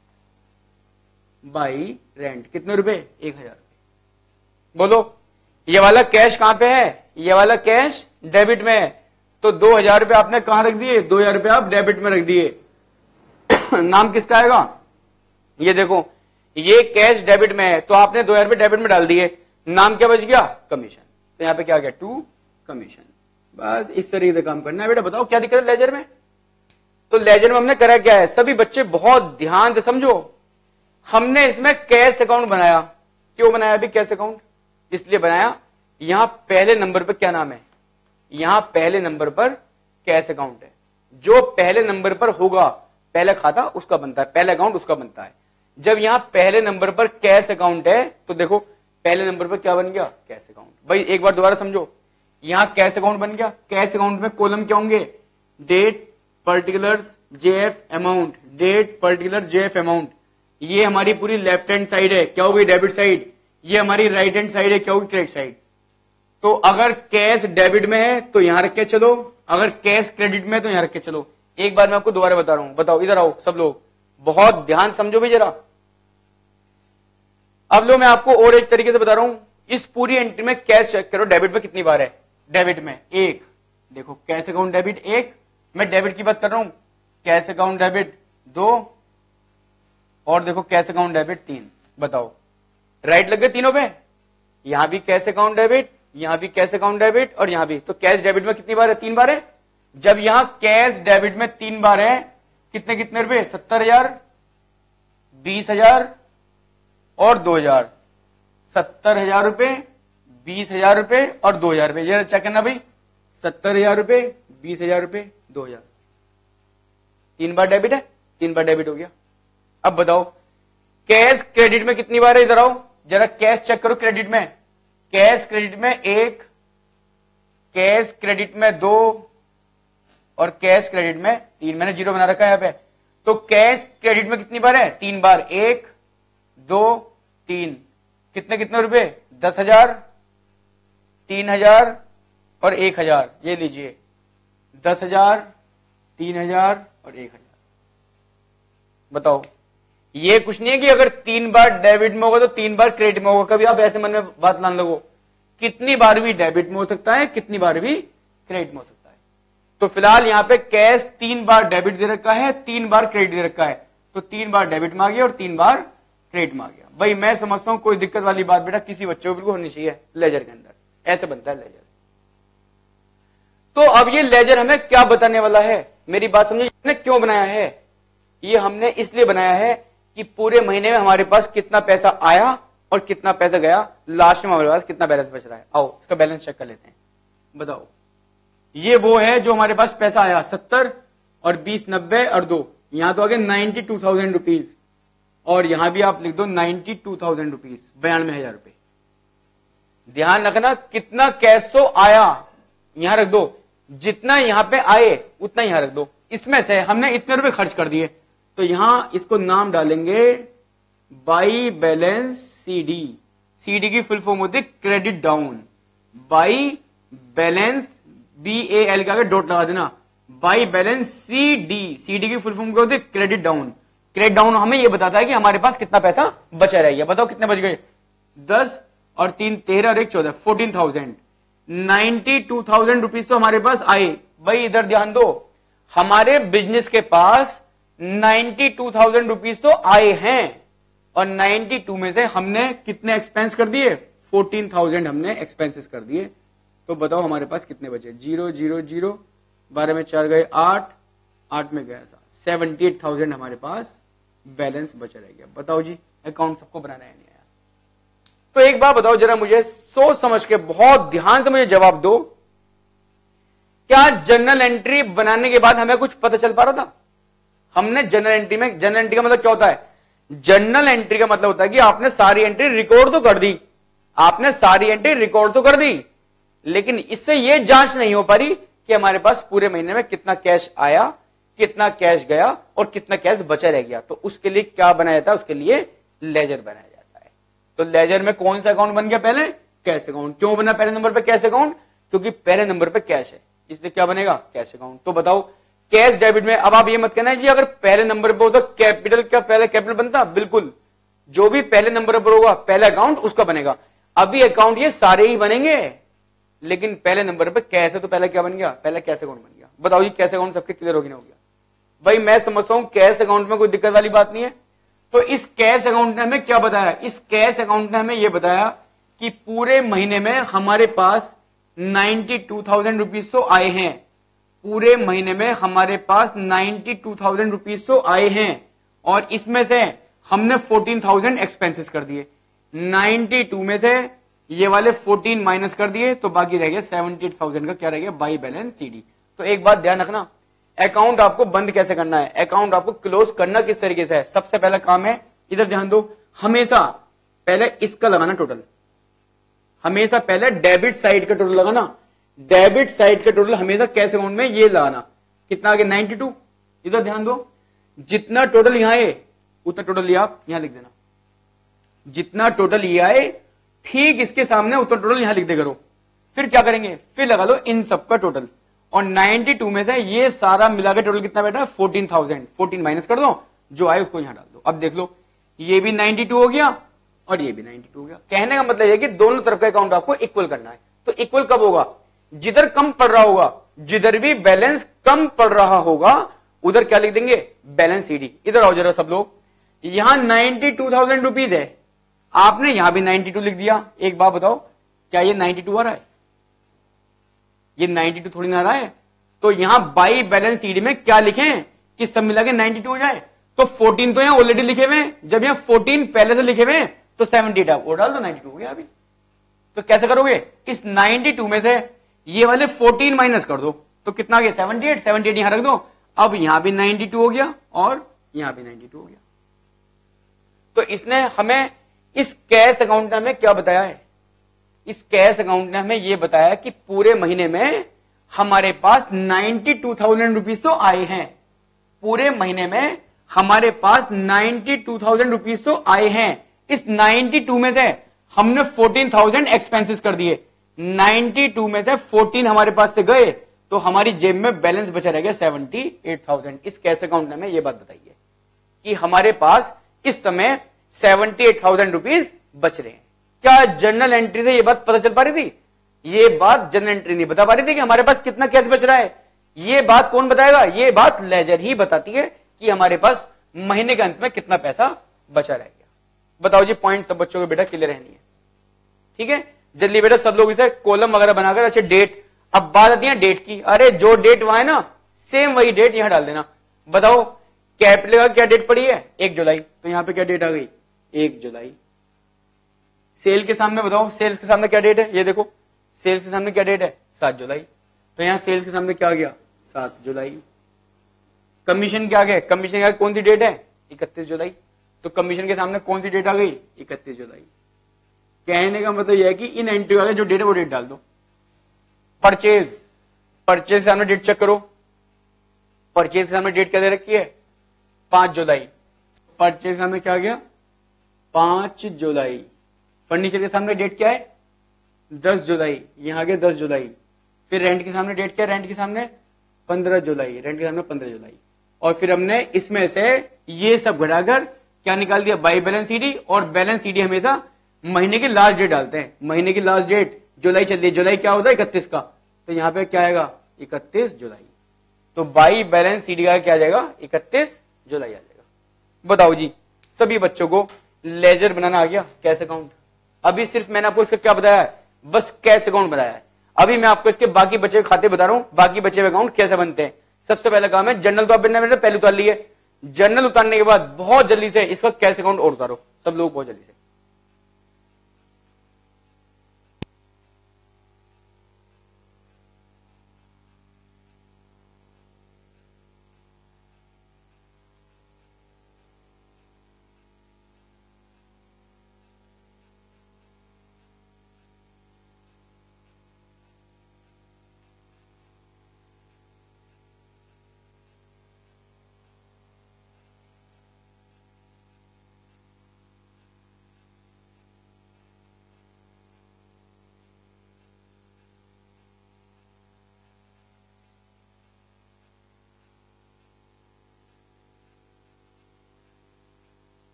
By rent. कितने रुपए? एक हजार रुपए। बोलो ये वाला कैश कहां पे है? ये वाला कैश डेबिट में है, तो दो हजार रुपए आपने कहां रख दिए? दो हजार रुपए आप डेबिट में रख दिए। नाम किसका आएगा? ये देखो ये कैश डेबिट में है तो आपने दो हजार रुपए डेबिट में डाल दिए, नाम क्या बच गया? कमीशन। तो यहां पे क्या गया? To commission. बस इस तरीके से काम करना है बेटा। बताओ क्या दिक्कत है लेजर में? तो लेजर में हमने करा क्या है? सभी बच्चे बहुत ध्यान से समझो, हमने इसमें कैश अकाउंट बनाया। क्यों बनाया अभी कैश अकाउंट? इसलिए बनाया, यहां पहले नंबर पर क्या नाम है? यहां पहले नंबर पर कैश अकाउंट है। जो पहले नंबर पर होगा, पहले खाता उसका बनता है, पहले अकाउंट उसका बनता है। जब यहां पहले नंबर पर कैश अकाउंट है तो देखो पहले नंबर पर क्या बन गया? Cash account. भाई एक बार दोबारा समझो, यहां कैश अकाउंट बन गया। कैश अकाउंट में कॉलम क्या होंगे? Date, particulars, JF, amount. Date, particular, JF, amount. ये हमारी पूरी लेफ्ट हैंड साइड है, क्या होगी? Debit side. ये हमारी राइट हैंड साइड है, क्या होगी? Credit side. तो अगर कैश डेबिट में है तो यहां रख के चलो, अगर कैश क्रेडिट में है तो यहां रख के चलो। एक बार मैं आपको दोबारा बता रहा हूं, बताओ इधर आओ सब लोग, बहुत ध्यान समझो भी जरा। अब लो मैं आपको और एक तरीके से बता रहा हूं, इस पूरी एंट्री में कैश चेक करो, डेबिट में कितनी बार है? डेबिट में एक, देखो कैश अकाउंट डेबिट एक, मैं डेबिट की बात कर रहा हूं। कैश अकाउंट डेबिट दो, और देखो कैश अकाउंट डेबिट तीन। बताओ राइट लग गए तीनों पे? यहां भी कैश अकाउंट डेबिट, यहां भी कैश अकाउंट डेबिट, और यहां भी। तो कैश डेबिट में कितनी बार है? तीन बार है। जब यहां कैश डेबिट में तीन बार है, कितने कितने रुपए? सत्तर हजार, बीस हजार और दो हजार, सत्तर हजार रुपए, बीस हजार रुपए और दो हजार रुपए। ये चेक करना भाई, सत्तर हजार रुपए, बीस हजार रुपए, दो हजार, तीन बार डेबिट है, तीन बार डेबिट हो गया। अब बताओ कैश क्रेडिट में कितनी बार है, इधर आओ जरा कैश चेक करो। क्रेडिट में, कैश क्रेडिट में एक, कैश क्रेडिट में दो और कैश क्रेडिट में तीन। मैंने जीरो बना रखा है यहां पे। तो कैश क्रेडिट में कितनी बार है, तीन बार, एक दो तीन। कितने कितने रुपए, दस हजार, तीन हजार और एक हजार। ये लीजिए दस हजार, तीन हजार और एक हजार। बताओ ये कुछ नहीं है कि अगर तीन बार डेबिट में होगा तो तीन बार क्रेडिट में होगा। कभी आप ऐसे मन में बात ला लगो, कितनी बार भी डेबिट में हो सकता है, कितनी बार भी क्रेडिट में हो सकता है। तो फिलहाल यहां पे कैश तीन बार डेबिट दे रखा है, तीन बार क्रेडिट दे रखा है। तो तीन बार डेबिट में आ गया और तीन बार क्रेडिट में आ गया। भाई मैं समझता हूं कोई दिक्कत वाली बात बेटा किसी बच्चे को बिल्कुल होनी चाहिए लेजर के अंदर। ऐसे बनता है लेजर। तो अब ये लेजर हमें क्या बताने वाला है, मेरी बात समझिए। हमने क्यों बनाया है, ये हमने इसलिए बनाया है कि पूरे महीने में हमारे पास कितना पैसा आया और कितना पैसा गया, लास्ट में हमारे पास कितना बैलेंस बच रहा है। आओ इसका बैलेंस चेक कर लेते हैं। बताओ ये वो है जो हमारे पास पैसा आया, सत्तर और बीस नब्बे और दो, यहां तो आ गया नाइन्टी टू थाउजेंड रुपीज। और यहां भी आप लिख दो नाइन्टी टू थाउजेंड रुपीज, बयानवे हजार रुपए। ध्यान रखना कितना कैश तो आया यहां रख दो, जितना यहां पे आए उतना यहां रख दो। इसमें से हमने इतने रुपए खर्च कर दिए तो यहां इसको नाम डालेंगे बाई बैलेंस सीडी। सीडी की फुल फॉर्म होती है credit down. By balance, B A L का डॉट लगा देना, by balance C D. CD की फुल फॉर्म क्या होती है, क्रेडिट डाउन। क्रेडिट डाउन हमें यह बताता है कि हमारे पास कितना पैसा बचा रह गया। बताओ कितने बच गए, दस और तीन तेरह और एक चौदह, fourteen thousand. Ninety two thousand rupees तो हमारे पास आए। भाई इधर ध्यान दो, हमारे बिजनेस के पास नाइन्टी टू थाउजेंड रुपीज तो आए हैं और नाइन्टी टू में से हमने कितने एक्सपेंस कर दिए, फोर्टीन थाउजेंड हमने एक्सपेंसेस कर दिए। तो बताओ हमारे पास कितने बचे, जीरो जीरो जीरो, बारह में चार गए आठ, आठ में गया सात, सेवेंटी एट थाउजेंड हमारे पास बैलेंस बचा रह गया। बताओ जी अकाउंट सबको बनाना है नहीं आया। तो एक बार बताओ जरा मुझे, सोच समझ के बहुत ध्यान से मुझे जवाब दो, क्या जर्नल एंट्री बनाने के बाद हमें कुछ पता चल पा रहा था? हमने जर्नल एंट्री में, जर्नल एंट्री का मतलब क्या होता है, जर्नल एंट्री का मतलब होता है कि आपने सारी एंट्री रिकॉर्ड तो कर दी, आपने सारी एंट्री रिकॉर्ड तो कर दी, लेकिन इससे यह जांच नहीं हो पा रही कि हमारे पास पूरे महीने में कितना कैश आया, कितना कैश गया और कितना कैश बचा रह गया। तो उसके लिए क्या बनाया था, उसके लिए लेजर बनाया जाता है। तो लेजर में कौन सा अकाउंट बन गया, पहले कैश अकाउंट। क्यों बना पहले नंबर पे कैश अकाउंट, क्योंकि पहले नंबर पे कैश है, इसलिए क्या बनेगा, कैश अकाउंट। तो बताओ कैश डेबिट में, अब आप ये मत कहना जी अगर पहले नंबर पर होता कैपिटल, क्या पहले कैपिटल बनता, बिल्कुल जो भी पहले नंबर पर होगा पहला अकाउंट उसका बनेगा। अभी अकाउंट ये सारे ही बनेंगे, लेकिन पहले नंबर पे कैश है तो पहले क्या बन गया, पहले कैश अकाउंट बन गया। बताओ जी कैश अकाउंट सबके क्लियर हो गया, हो गया? भाई मैं समझता हूं कैश अकाउंट में कोई दिक्कत वाली बात नहीं है। तो इस कैश अकाउंट ने हमें क्या बताया, इस कैश अकाउंट ने हमें यह बताया कि पूरे महीने में हमारे पास नाइन्टी टू थाउजेंड रुपीज तो आए हैं, पूरे महीने में हमारे पास नाइन्टी टू थाउजेंड रुपीज तो आए हैं और इसमें से हमने फोर्टीन थाउजेंड एक्सपेंसेस कर दिए। नाइन्टी टू में से ये वाले फोर्टीन माइनस कर दिए तो बाकी रह गया सेवेंटी एट थाउजेंड का क्या रह गया, बाई बैलेंस सीडी। तो एक बात ध्यान रखना, अकाउंट आपको बंद कैसे करना है, अकाउंट आपको क्लोज करना किस तरीके से है। सबसे पहला काम है, इधर ध्यान दो, हमेशा पहले इसका लगाना टोटल, हमेशा पहले डेबिट साइड का टोटल लगाना। डेबिट साइड का टोटल हमेशा कैश अकाउंट में ये लगाना, कितना आ गया नाइन्टी टू। इधर ध्यान दो, जितना टोटल यहां है उतना टोटल ये आप यहां लिख देना, जितना टोटल ये आए ठीक इसके सामने उतना टोटल यहां लिख दे करो। फिर क्या करेंगे, फिर लगा लो इन सब का टोटल और नाइन्टी टू में से ये सारा मिला के टोटल कितना बैठा, फोर्टीन थाउजेंड। फोर्टीन माइनस कर दो, जो आए उसको यहां डाल दो। अब देख लो ये भी नाइन्टी टू हो गया और ये भी नाइन्टी टू हो गया। कहने का मतलब है कि दोनों तरफ का अकाउंट आपको इक्वल करना है। तो इक्वल कब होगा, जिधर कम पड़ रहा होगा, जिधर भी बैलेंस कम पड़ रहा होगा उधर क्या लिख देंगे, बैलेंस सीडी। इधर आओ जरा सब लोग, यहां नाइन्टी टू थाउजेंड रुपीज है, आपने यहां भी नाइन्टी टू लिख दिया। एक बात बताओ, क्या ये नाइन्टी टू आ रहा है, ये नाइन्टी टू थोड़ी ना आ रहा है। तो यहां बाई बैलेंस सीडी में क्या लिखें कि सब मिला के नाइन्टी टू हो जाए। तो फोर्टीन तो यहां ऑलरेडी लिखे हुए हैं, जब यहां फोर्टीन पहले से लिखे हुए हैं तो सेवेंटी एट आप और डाल दो, नाइन्टी टू हो गया अभी। तो कैसे करोगे, इस नाइन्टी टू में से ये वाले फोर्टीन माइनस कर दो तो कितना आ गया सेवेंटी एट, सेवेंटी एट यहां रख दो। अब यहां भी नाइन्टी टू हो गया और यहां भी नाइन्टी टू हो गया। तो इसने हमें इस कैश अकाउंट ने हमें क्या बताया है, इस कैश अकाउंट ने हमें यह बताया कि पूरे महीने में हमारे पास नाइन्टी टू थाउजेंड रुपीज तो आए हैं, पूरे महीने में हमारे पास नाइन्टी टू थाउजेंड रुपीज तो आए हैं। इस नाइन्टी टू में से हमने फोर्टीन थाउजेंड एक्सपेंसेस कर दिए, नाइन्टी टू में से फोर्टीन हमारे पास से गए तो हमारी जेब में बैलेंस बचा रह गया सेवेंटी एट थाउजेंड। इस कैश अकाउंट ने हमें यह बात बताई है कि हमारे पास इस समय सेवेंटी एट थाउजेंड रुपीज बच रहे हैं। क्या जर्नल एंट्री से यह बात पता चल पा रही थी? ये बात जर्नल एंट्री नहीं बता पा रही थी कि हमारे पास कितना कैश बच रहा है। ये बात कौन बताएगा? ये बात लेजर ही बताती है कि हमारे पास महीने के अंत में कितना पैसा बचा रह गया। बताओ जी, पॉइंट सब बच्चों के बेटा क्लियर रहनी है, ठीक है? जल्दी बेटा सब लोग इसे कॉलम वगैरह बनाकर, अच्छा डेट, अब बात आती है डेट की। अरे जो डेट वहां है ना, सेम वही डेट यहां डाल देना। बताओ कैपिटल का क्या डेट पड़ी है? एक जुलाई, तो यहां पे क्या डेट आ गई? एक जुलाई। सेल के सामने बताओ, सेल्स के सामने क्या डेट है? ये देखो, सेल्स के सामने क्या डेट है? सात जुलाई, तो यहां सेल्स के सामने क्या आ गया? सात जुलाई। कमीशन क्या आ गया? कमीशन का कौन सी डेट है? इकतीस जुलाई, तो कमीशन के सामने कौन सी डेट आ गई? इकतीस जुलाई। कहने का मतलब यह है कि इन एंट्री वाले जो डेट है वो डेट डाल दो। परचेज, परचेज के सामने डेट चेक करो, परचेज के सामने डेट क्या दे रखी है? पांच जुलाई। परचेज के सामने क्या आ गया? पांच जुलाई। फर्नीचर के सामने डेट क्या है? दस जुलाई, यहां आ गया दस जुलाई। फिर रेंट के सामने डेट क्या है? रेंट के सामने पंद्रह जुलाई, रेंट के सामने पंद्रह जुलाई। और फिर हमने इसमें से ये सब घटाकर क्या निकाल दिया? बाई बैलेंस सीडी, और बैलेंस सीडी हमेशा महीने की लास्ट डेट डालते हैं। महीने की लास्ट डेट जुलाई चल रही है, जुलाई क्या होता है? इकतीस का, तो यहां पे क्या आएगा? इकतीस जुलाई। तो बाई बैलेंस सीडी का क्या आ जाएगा? इकतीस जुलाई आ जाएगा। बताओ जी, सभी बच्चों को लेजर बनाना आ गया, कैश अकाउंट। अभी सिर्फ मैंने आपको इसका क्या बताया है? बस कैश अकाउंट बनाया है। अभी मैं आपको इसके बाकी बचे हुए खाते बता रहा हूं, बाकी बचे हुए अकाउंट कैसे बनते हैं। सबसे पहला काम है जर्नल, तो आप पहले उतार लिए। जर्नल उतारने के बाद बहुत जल्दी से इसका कैश अकाउंट और उतारो, सब लोग बहुत जल्दी से।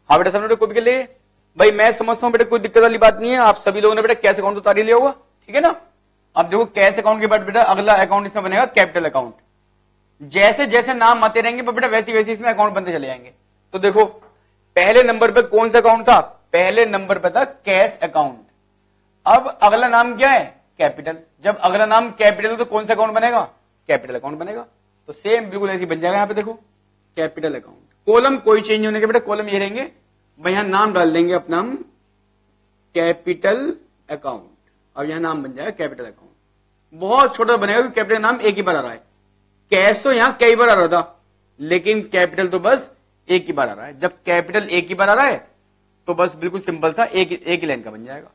हाँ बेटा, सबने कॉपी कर लिए भाई। मैं समझता हूँ बेटा कोई दिक्कत वाली बात नहीं है। आप सभी लोगों ने बेटा कैश अकाउंट उतार लिया होगा, ठीक है ना। अब देखो कैश अकाउंट के बाद बेटा अगला अकाउंट इसमें बनेगा कैपिटल अकाउंट। जैसे जैसे नाम आते रहेंगे बेटा वैसे वैसे इसमें अकाउंट बनते चले जाएंगे। तो देखो पहले नंबर पे कौन सा अकाउंट था, पहले नंबर पे था कैश अकाउंट। अब अगला नाम क्या है, कैपिटल। जब अगला नाम कैपिटल तो कौन सा अकाउंट बनेगा, कैपिटल अकाउंट बनेगा। तो सेम बिल्कुल ऐसी बन जाएगा। यहाँ पे देखो कैपिटल अकाउंट, कोलम कोई चेंज होने के बेटा कोलम ये रहेंगे। भाई यहां नाम डाल देंगे अपना कैपिटल अकाउंट। अब यहां नाम बन जाएगा कैपिटल अकाउंट। बहुत छोटा बनेगा क्योंकि कैपिटल नाम एक ही बार आ रहा है। कैश तो यहां कई बार आ रहा था, लेकिन कैपिटल तो बस एक ही बार आ रहा है। जब कैपिटल एक ही बार आ रहा है तो बस बिल्कुल सिंपल सा एक एक ही लाइन का बन जाएगा।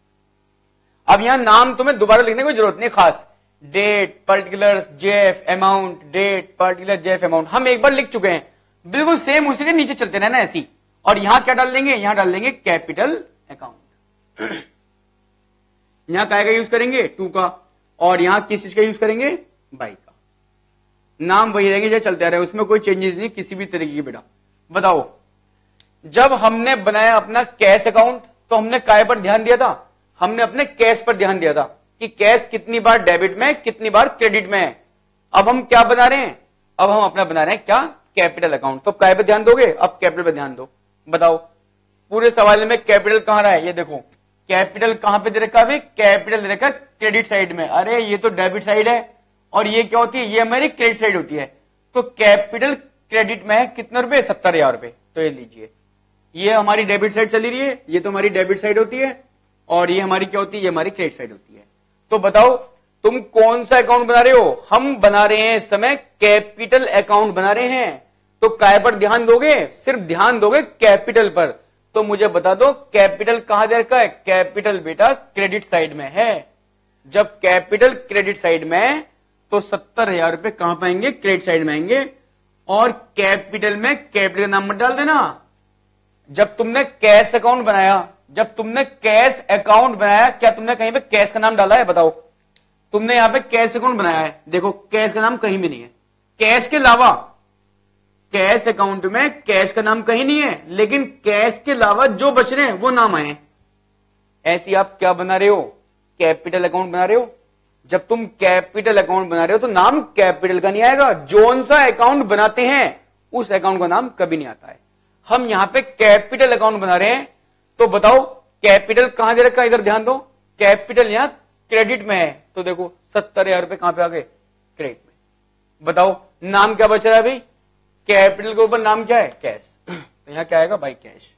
अब यहां नाम तुम्हें दोबारा लिखने की जरूरत नहीं खास। Date, particular, JF, amount, date, particular, JF, amount हम एक बार लिख चुके हैं। बिल्कुल सेम उसी के नीचे चलते रहना ऐसी। और यहां क्या डाल देंगे, यहां डाल देंगे कैपिटल अकाउंट। यहां काय का यूज करेंगे, टू का। और यहां किस चीज का यूज करेंगे, बाई का। नाम वही रहेंगे जो चलते आ रहे हैं, उसमें कोई चेंजेस नहीं किसी भी तरीके की। बेटा बताओ, जब हमने बनाया अपना कैश अकाउंट तो हमने काय पर ध्यान दिया था, हमने अपने कैश पर ध्यान दिया था कि कैश कितनी बार डेबिट में कितनी बार क्रेडिट में है। अब हम क्या बना रहे हैं, अब हम अपना बना रहे हैं क्या, कैपिटल अकाउंट। तो काय पे ध्यान दोगे, अब कैपिटल पे ध्यान दो। बताओ पूरे सवाल में कैपिटल कहां रहा है, ये देखो कैपिटल कहां पे दे रखा है, कैपिटल दे रखा है क्रेडिट साइड में। अरे ये तो डेबिट साइड है और ये क्या होती है, ये हमारी क्रेडिट साइड होती है। तो कैपिटल क्रेडिट में है कितने रुपए, सत्तर हजार रुपए। तो ये लीजिए, ये हमारी डेबिट साइड चली रही है, ये तो हमारी डेबिट साइड होती है और ये हमारी क्या होती है, ये हमारी क्रेडिट साइड होती है। तो बताओ तुम कौन सा अकाउंट बना रहे हो, हम बना रहे हैं इस समय कैपिटल अकाउंट बना रहे हैं। तो काय पर ध्यान दोगे, सिर्फ ध्यान दोगे कैपिटल पर। तो मुझे बता दो कैपिटल कहां दे रखा है, कैपिटल बेटा क्रेडिट साइड में है। जब कैपिटल क्रेडिट साइड में है तो सत्तर हजार रुपए कहां पाएंगे, क्रेडिट साइड में आएंगे। और कैपिटल में कैपिटल का नाम मत डाल देना। जब तुमने कैश अकाउंट बनाया, जब तुमने कैश अकाउंट बनाया, क्या तुमने कहीं पे कैश का नाम डाला है, बताओ। तुमने यहां पे कैश अकाउंट बनाया है, देखो कैश का नाम कहीं भी नहीं है। कैश के अलावा कैश अकाउंट में कैश का नाम कहीं नहीं है, लेकिन कैश के अलावा जो बच रहे हैं वो नाम आए। ऐसी आप क्या बना रहे हो, कैपिटल अकाउंट बना रहे हो। जब तुम कैपिटल अकाउंट बना रहे हो तो नाम कैपिटल का नहीं आएगा। जोन सा अकाउंट बनाते हैं उस अकाउंट का नाम कभी नहीं आता है। हम यहां पे कैपिटल अकाउंट बना रहे हैं, तो बताओ कैपिटल कहां दे रखा है, इधर ध्यान दो। कैपिटल यहां क्रेडिट में है, तो देखो सत्तर हजार रुपए कहां पे आ गए, क्रेडिट में। बताओ नाम क्या बच रहा है भाई, कैपिटल के ऊपर नाम क्या है, कैश। तो यहां क्या आएगा, बाई कैश।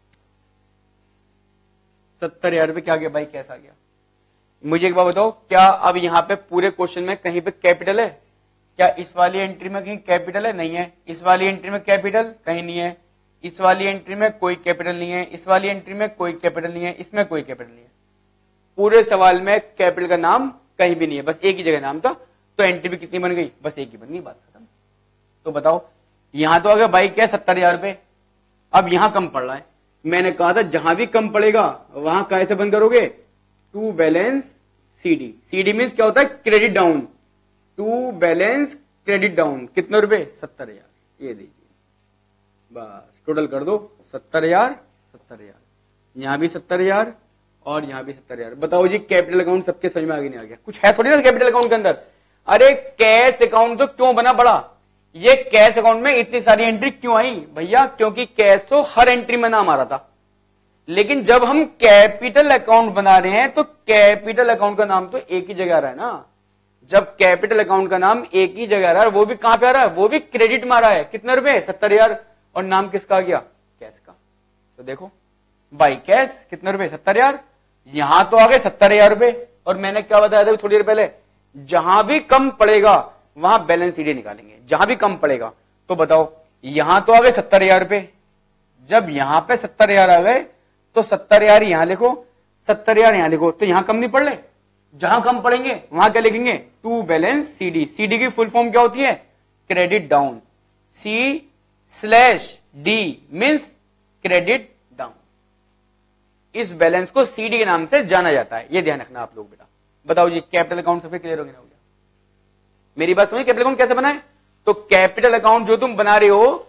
सत्तर हजार रुपए क्या आ गया, बाई कैश आ गया। मुझे एक बात बताओ, क्या अब यहां पे पूरे क्वेश्चन में कहीं पे कैपिटल है, क्या इस वाली एंट्री में कहीं कैपिटल है, नहीं है। इस वाली एंट्री में कैपिटल कहीं नहीं है, इस वाली एंट्री में कोई कैपिटल नहीं है, इस वाली एंट्री में कोई कैपिटल नहीं है, इसमें कोई कैपिटल नहीं है। पूरे सवाल में कैपिटल का नाम कहीं भी नहीं है, बस एक ही जगह नाम था। तो एंट्री भी कितनी बन गई, बस एक ही बन गई, बात खत्म। तो बताओ यहां तो अगर बाई क्या सत्तर हजार रुपए, अब यहां कम पड़ रहा है। मैंने कहा था जहां भी कम पड़ेगा वहां कैसे बंद करोगे, to balance CD. CD means क्या होता है, credit down. To balance credit down, कितने रुपए, सत्तर हजार। ये दीजिए, बस टोटल कर दो सत्तर हजार, सत्तर हजार, यहां भी सत्तर हजार और यहां भी सत्तर हजार। बताओ जी कैपिटल अकाउंट सबके समझ में आगे नहीं आ गया, कुछ है थोड़ी ना कैपिटल अकाउंट के अंदर। अरे कैश अकाउंट तो क्यों बना बड़ा, ये कैश अकाउंट में इतनी सारी एंट्री क्यों आई भैया, क्योंकि कैश तो हर एंट्री में नाम आ रहा था। लेकिन जब हम कैपिटल अकाउंट बना रहे हैं तो कैपिटल अकाउंट का नाम तो एक ही जगह आ रहा है ना। जब कैपिटल अकाउंट का नाम एक ही जगह आ रहा है, वो भी कहां पे आ रहा है, वो भी क्रेडिट में आ रहा है। कितने रुपए, सत्तर हजार, और नाम किसका आ गया, कैश का। तो देखो बाई कैश कितने रुपए, सत्तर हजार। यहां तो आ गए सत्तर हजार रुपए। और मैंने क्या बताया था थोड़ी देर पहले, जहां भी कम पड़ेगा वहां बैलेंस सीडी निकालेंगे, जहां भी कम पड़ेगा। तो बताओ यहां तो आ गए सत्तर हजार रुपए, जब यहां पे सत्तर हजार आ गए तो सत्तर हजार यहां लिखो, सत्तर हजार यहां लिखो, तो यहां कम नहीं पड़ रहे। जहां कम पड़ेंगे वहां क्या लिखेंगे, टू बैलेंस सीडी। सीडी की फुल फॉर्म क्या होती है, credit down. C slash D means credit down. इस बैलेंस को सीडी के नाम से जाना जाता है, ये ध्यान रखना आप लोग बेटा। बताओ जी कैपिटल अकाउंट सबसे क्लियर हो गया, मेरी बात समझ, कैपिटल अकाउंट कैसे बनाए। तो कैपिटल अकाउंट जो तुम बना रहे हो,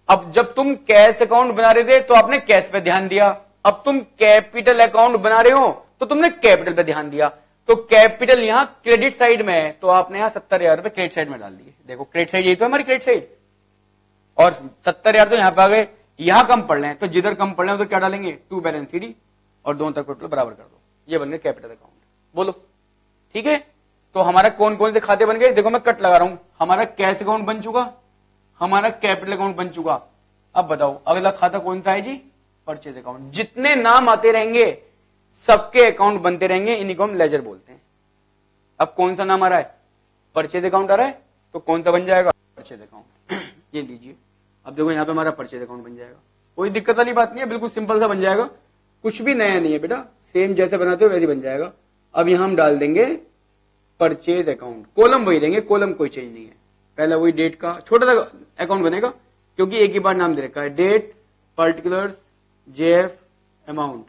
अब जब तुम कैश अकाउंट बना रहे थे तो आपने कैश पे ध्यान दिया, अब तुम कैपिटल अकाउंट बना रहे हो तो तुमने कैपिटल पे ध्यान दिया। तो कैपिटल यहां क्रेडिट साइड में है तो आपने यहां सत्तर हजार रुपए क्रेडिट साइड में डाल दिए। देखो क्रेडिट साइड यही तो हमारी क्रेडिट साइड, और सत्तर हजार तो यहां पे आ गए, यहां कम पड़ रहे हैं तो जिधर कम पड़ रहे हैं तो क्या डालेंगे, टू बैलेंस सीडी और दोनों तक टोटल बराबर कर दो, ये बन गए कैपिटल अकाउंट। बोलो ठीक है। तो हमारा कौन कौन से खाते बन गए, देखो मैं कट लगा रहा हूं, हमारा कैश अकाउंट बन चुका, हमारा कैपिटल अकाउंट बन चुका। अब बताओ अगला खाता कौन सा है जी, परचेज अकाउंट। जितने नाम आते रहेंगे सबके अकाउंट बनते रहेंगे, इन्हीं को हम लेजर बोलते हैं। अब कौन सा नाम आ रहा है, परचेज अकाउंट आ रहा है, तो कौन सा बन जाएगा, परचेज अकाउंट। ये लीजिए, अब देखो यहां पे हमारा परचेज अकाउंट बन जाएगा, कोई दिक्कत वाली बात नहीं है, बिल्कुल सिंपल सा बन जाएगा, कुछ भी नया नहीं है बेटा, सेम जैसे बनाते हो वैसे बन जाएगा। अब यहां हम डाल देंगे परचेज अकाउंट, कॉलम वही देंगे, कॉलम कोई चेंज नहीं है, पहला वही डेट का छोटा सा अकाउंट बनेगा क्योंकि एक ही बार नाम दे रखा है, डेट पर्टिकुलर्स जेएफ अमाउंट,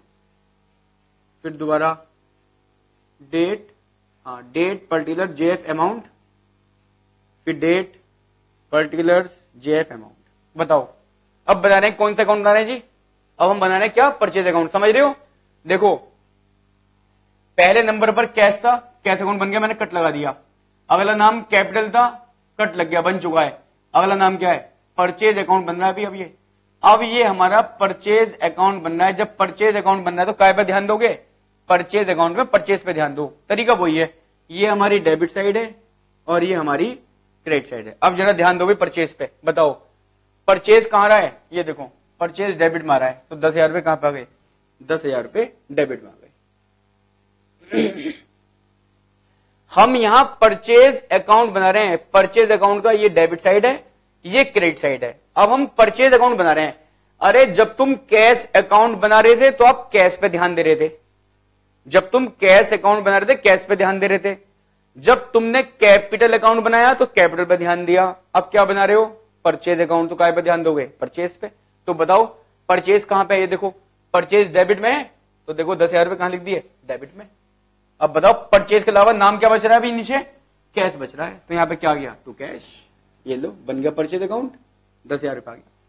फिर दोबारा डेट, हाँ डेट पर्टिकुलर जेएफ अमाउंट, फिर डेट पर्टिकुलर्स जेएफ अमाउंट। बताओ अब बना रहे हैं कौन सा अकाउंट बना रहे हैं जी, अब हम बना रहे हैं क्या, परचेज अकाउंट। समझ रहे हो, देखो पहले नंबर पर कैश था, कैश अकाउंट बन गया, मैंने कट लगा दिया। अगला नाम कैपिटल था, कट लग गया, बन चुका है। अगला नाम क्या है, परचेज अकाउंट बन रहा है अभी। अब ये अब ये हमारा परचेज अकाउंट बन रहा है। जब परचेज अकाउंट बन रहा है तो काय पे ध्यान दोगे, परचेज अकाउंट में परचेज पे ध्यान दो। तरीका वही है, ये हमारी डेबिट साइड है और ये हमारी क्रेडिट साइड है। अब जरा ध्यान दो भाई परचेज पे, बताओ परचेज कहां रहा है, ये देखो परचेज डेबिट में आ रहा है, तो दस हजार रुपए कहां पे आ गए, दस हजार रुपए डेबिट में आ गए। हम यहां परचेज अकाउंट बना रहे हैं, परचेज अकाउंट का ये डेबिट साइड है, ये क्रेडिट साइड है। अब हम परचेज अकाउंट बना रहे हैं। अरे जब तुम कैश अकाउंट बना रहे थे तो आप कैश पे ध्यान दे रहे थे, जब तुम कैश अकाउंट बना रहे थे कैश पे ध्यान दे रहे थे, जब तुमने कैपिटल अकाउंट बनाया तो कैपिटल पे ध्यान दिया। अब क्या बना रहे हो, परचेज अकाउंट, तो काय पे ध्यान दोगे, परचेज पे। तो बताओ परचेज कहां पे है, ये देखो परचेज डेबिट में है, तो देखो दस हजार रुपए कहां लिख दिए, डेबिट में। अब बताओ परचेज के अलावा नाम क्या बच रहा है अभी नीचे, कैश बच रहा है, तो यहां पे क्या गया, टू कैश, ये लो बन गया परचेज अकाउंट, दस हजार रुपए आ गया।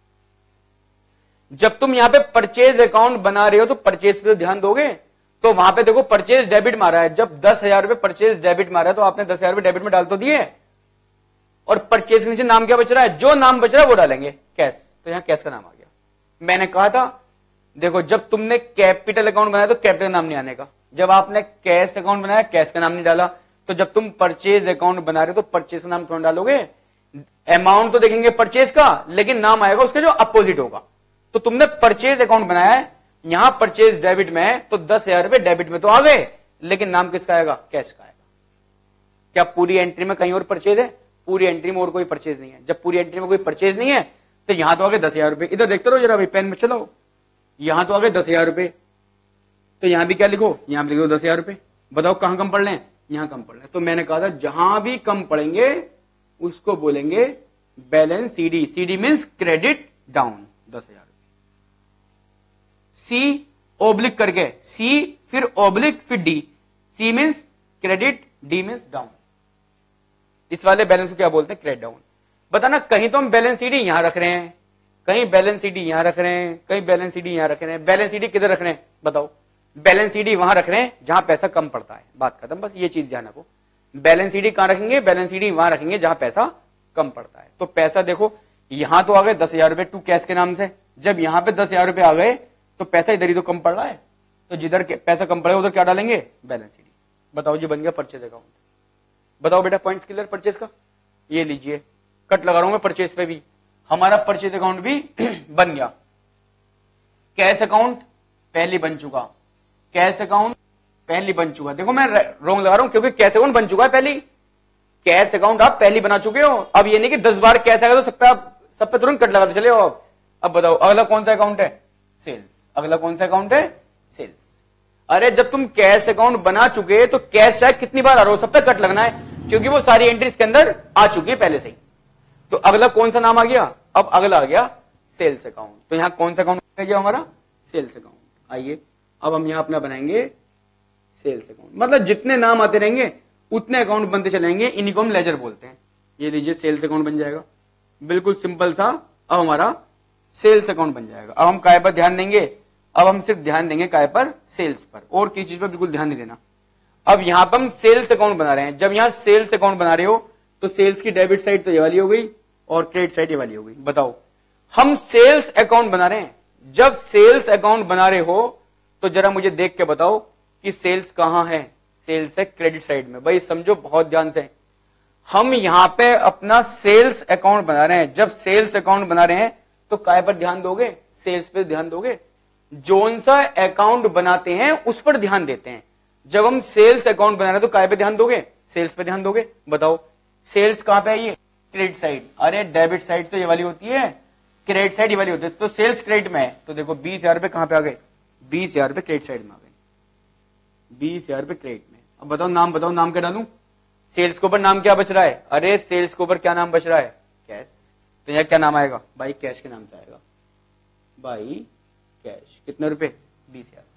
जब तुम यहां पे परचेज अकाउंट बना रहे हो तो परचेज पे ध्यान दोगे, तो वहां पे देखो परचेज डेबिट मारा है, जब दस हजार रुपए परचेज डेबिट मारा है तो आपने दस हजार रुपए डेबिट में डाल तो दिए, और परचेज के नीचे नाम क्या बच रहा है, जो नाम बच रहा है वो डालेंगे, कैश, तो यहां कैश का नाम आ गया। मैंने कहा था देखो जब तुमने कैपिटल अकाउंट बनाया तो कैपिटल का नाम नहीं आने का, जब आपने कैश अकाउंट बनाया कैश का नाम नहीं डाला, तो जब तुम परचेज अकाउंट बना रहे हो तो परचेज का नाम थोड़ा डालोगे, अमाउंट तो देखेंगे परचेज का, लेकिन नाम आएगा उसके जो अपोजिट होगा। तो तुमने परचेज अकाउंट बनाया है, यहां परचेज डेबिट में है, तो दस हजार रुपए डेबिट में तो आ गए, लेकिन नाम किसका आएगा, कैश का आएगा। क्या पूरी एंट्री में कहीं और परचेज है, पूरी एंट्री में और कोई परचेज नहीं है। जब पूरी एंट्री में कोई परचेज नहीं है तो यहां तो आ गए दस हजार रुपए, इधर देखते रहो जरा भाई, पेन में चलाओ, यहां तो आ गए दस हजार रुपए, तो यहां भी क्या लिखो, यहां भी लिखो दस हजार रुपए। बताओ कहां कम पड़ रहे हैं, यहां कम पड़ रहे हैं। तो मैंने कहा था जहां भी कम पड़ेंगे उसको बोलेंगे balance CD, CD means credit down, दस हजार रुपए। सी ओब्लिक करके, सी फिर ओब्लिक फिर D, C means credit, D means down. इस वाले बैलेंस को क्या बोलते हैं, क्रेडिट डाउन। बताना कहीं तो हम बैलेंस सीडी यहां रख रहे हैं, कहीं बैलेंस सीडी यहां रख रहे हैं, कहीं बैलेंस सीडी यहां रख रहे हैं। बैलेंस सीडी किधर रख रहे हैं बताओ, बैलेंस सीडी वहां रख रहे हैं जहां पैसा कम पड़ता है, बात खत्म, बस ये चीज ध्यान रखो। बैलेंस सीडी कहां रखेंगे, बैलेंस सीडी वहां रखेंगे जहां पैसा कम पड़ता है। तो पैसा देखो यहां तो आ गए दस हजार रुपए टू कैश के नाम से, जब यहां पे दस हजार रुपए आ गए तो पैसा इधर ही तो कम पड़ रहा है, तो जिधर पैसा कम पड़ेगा उधर क्या डालेंगे, बैलेंस सीडी। बताओ ये बन गया परचेज अकाउंट। बताओ बेटा पॉइंट्स क्लियर परचेज का, ये लीजिए कट लगा रहा हूं मैं परचेज पे भी, हमारा परचेज अकाउंट भी बन गया। कैश अकाउंट पहले बन चुका, कैश अकाउंट पहले बन चुका। देखो मैं रॉन्ग लगा रहा हूं क्योंकि कैश अकाउंट बन चुका है पहले, कैश अकाउंट आप पहले बना चुके हो। अब ये नहीं कि दस बार कैश आएगा तो सब पे आप सब पे तुरंत कट लगाते चले हो। अब अब बताओ अगला कौन सा अकाउंट है, सेल्स। अगला कौन सा अकाउंट है, सेल्स। अरे जब तुम कैश अकाउंट बना चुके तो कैश चाहे कितनी बार आ रहा हो सब पे कट लगना है, क्योंकि वो सारी एंट्रीज के अंदर आ चुकी है पहले से ही। तो अगला कौन सा नाम आ गया, अब अगला आ गया सेल्स अकाउंट। तो यहां कौन सा अकाउंट आ गया हमारा, सेल्स अकाउंट। आइए अब हम यहां अपना बनाएंगे सेल्स अकाउंट। मतलब जितने नाम आते रहेंगे उतने अकाउंट बनते चलेंगे, इन्हीं को हम लेजर बोलते हैं। ये लीजिए सेल्स अकाउंट बन जाएगा, बिल्कुल सिंपल सा। अब हमारा सेल्स अकाउंट बन जाएगा। अब हम काय पर ध्यान देंगे, अब हम सिर्फ ध्यान देंगे काय पर, सेल्स पर, और किसी चीज पर बिल्कुल ध्यान नहीं देना। अब यहां पर हम सेल्स अकाउंट बना रहे हैं। जब यहां सेल्स अकाउंट बना रहे हो तो सेल्स की डेबिट साइड तो ये वाली हो गई और क्रेडिट साइड ये वाली हो गई। बताओ, हम सेल्स अकाउंट बना रहे हैं। जब सेल्स अकाउंट बना रहे हो तो जरा मुझे देख के बताओ कि सेल्स कहां है। सेल्स है क्रेडिट साइड में। भाई समझो बहुत ध्यान से, हम यहां पे अपना सेल्स अकाउंट बना रहे हैं। जब सेल्स अकाउंट बना रहे हैं तो काय पर ध्यान दोगे, सेल्स पे ध्यान दोगे। जोन सा अकाउंट बनाते हैं उस पर ध्यान देते हैं। जब हम सेल्स अकाउंट बना रहे हैं तो काय पे ध्यान दोगे, सेल्स पे ध्यान दोगे। बताओ सेल्स कहां पे है, ये क्रेडिट साइड। अरे डेबिट साइड तो ये वाली होती है, क्रेडिट साइड ये वाली होती है। तो सेल्स क्रेडिट में है तो देखो बीस हजार रुपए कहां पे आ गए, बीस हजार रुपए क्रेडिट साइड में आ गए, बीस हजार रुपए क्रेडिट में। अब बताओ नाम बताओ, नाम क्या डालूं। सेल्स के ऊपर नाम क्या बच रहा है, अरे सेल्स के ऊपर क्या नाम बच रहा है, कैश। तो यहां क्या नाम आएगा, बाई कैश के नाम से आएगा, बाई कैश। कितने रुपए, बीस हजार।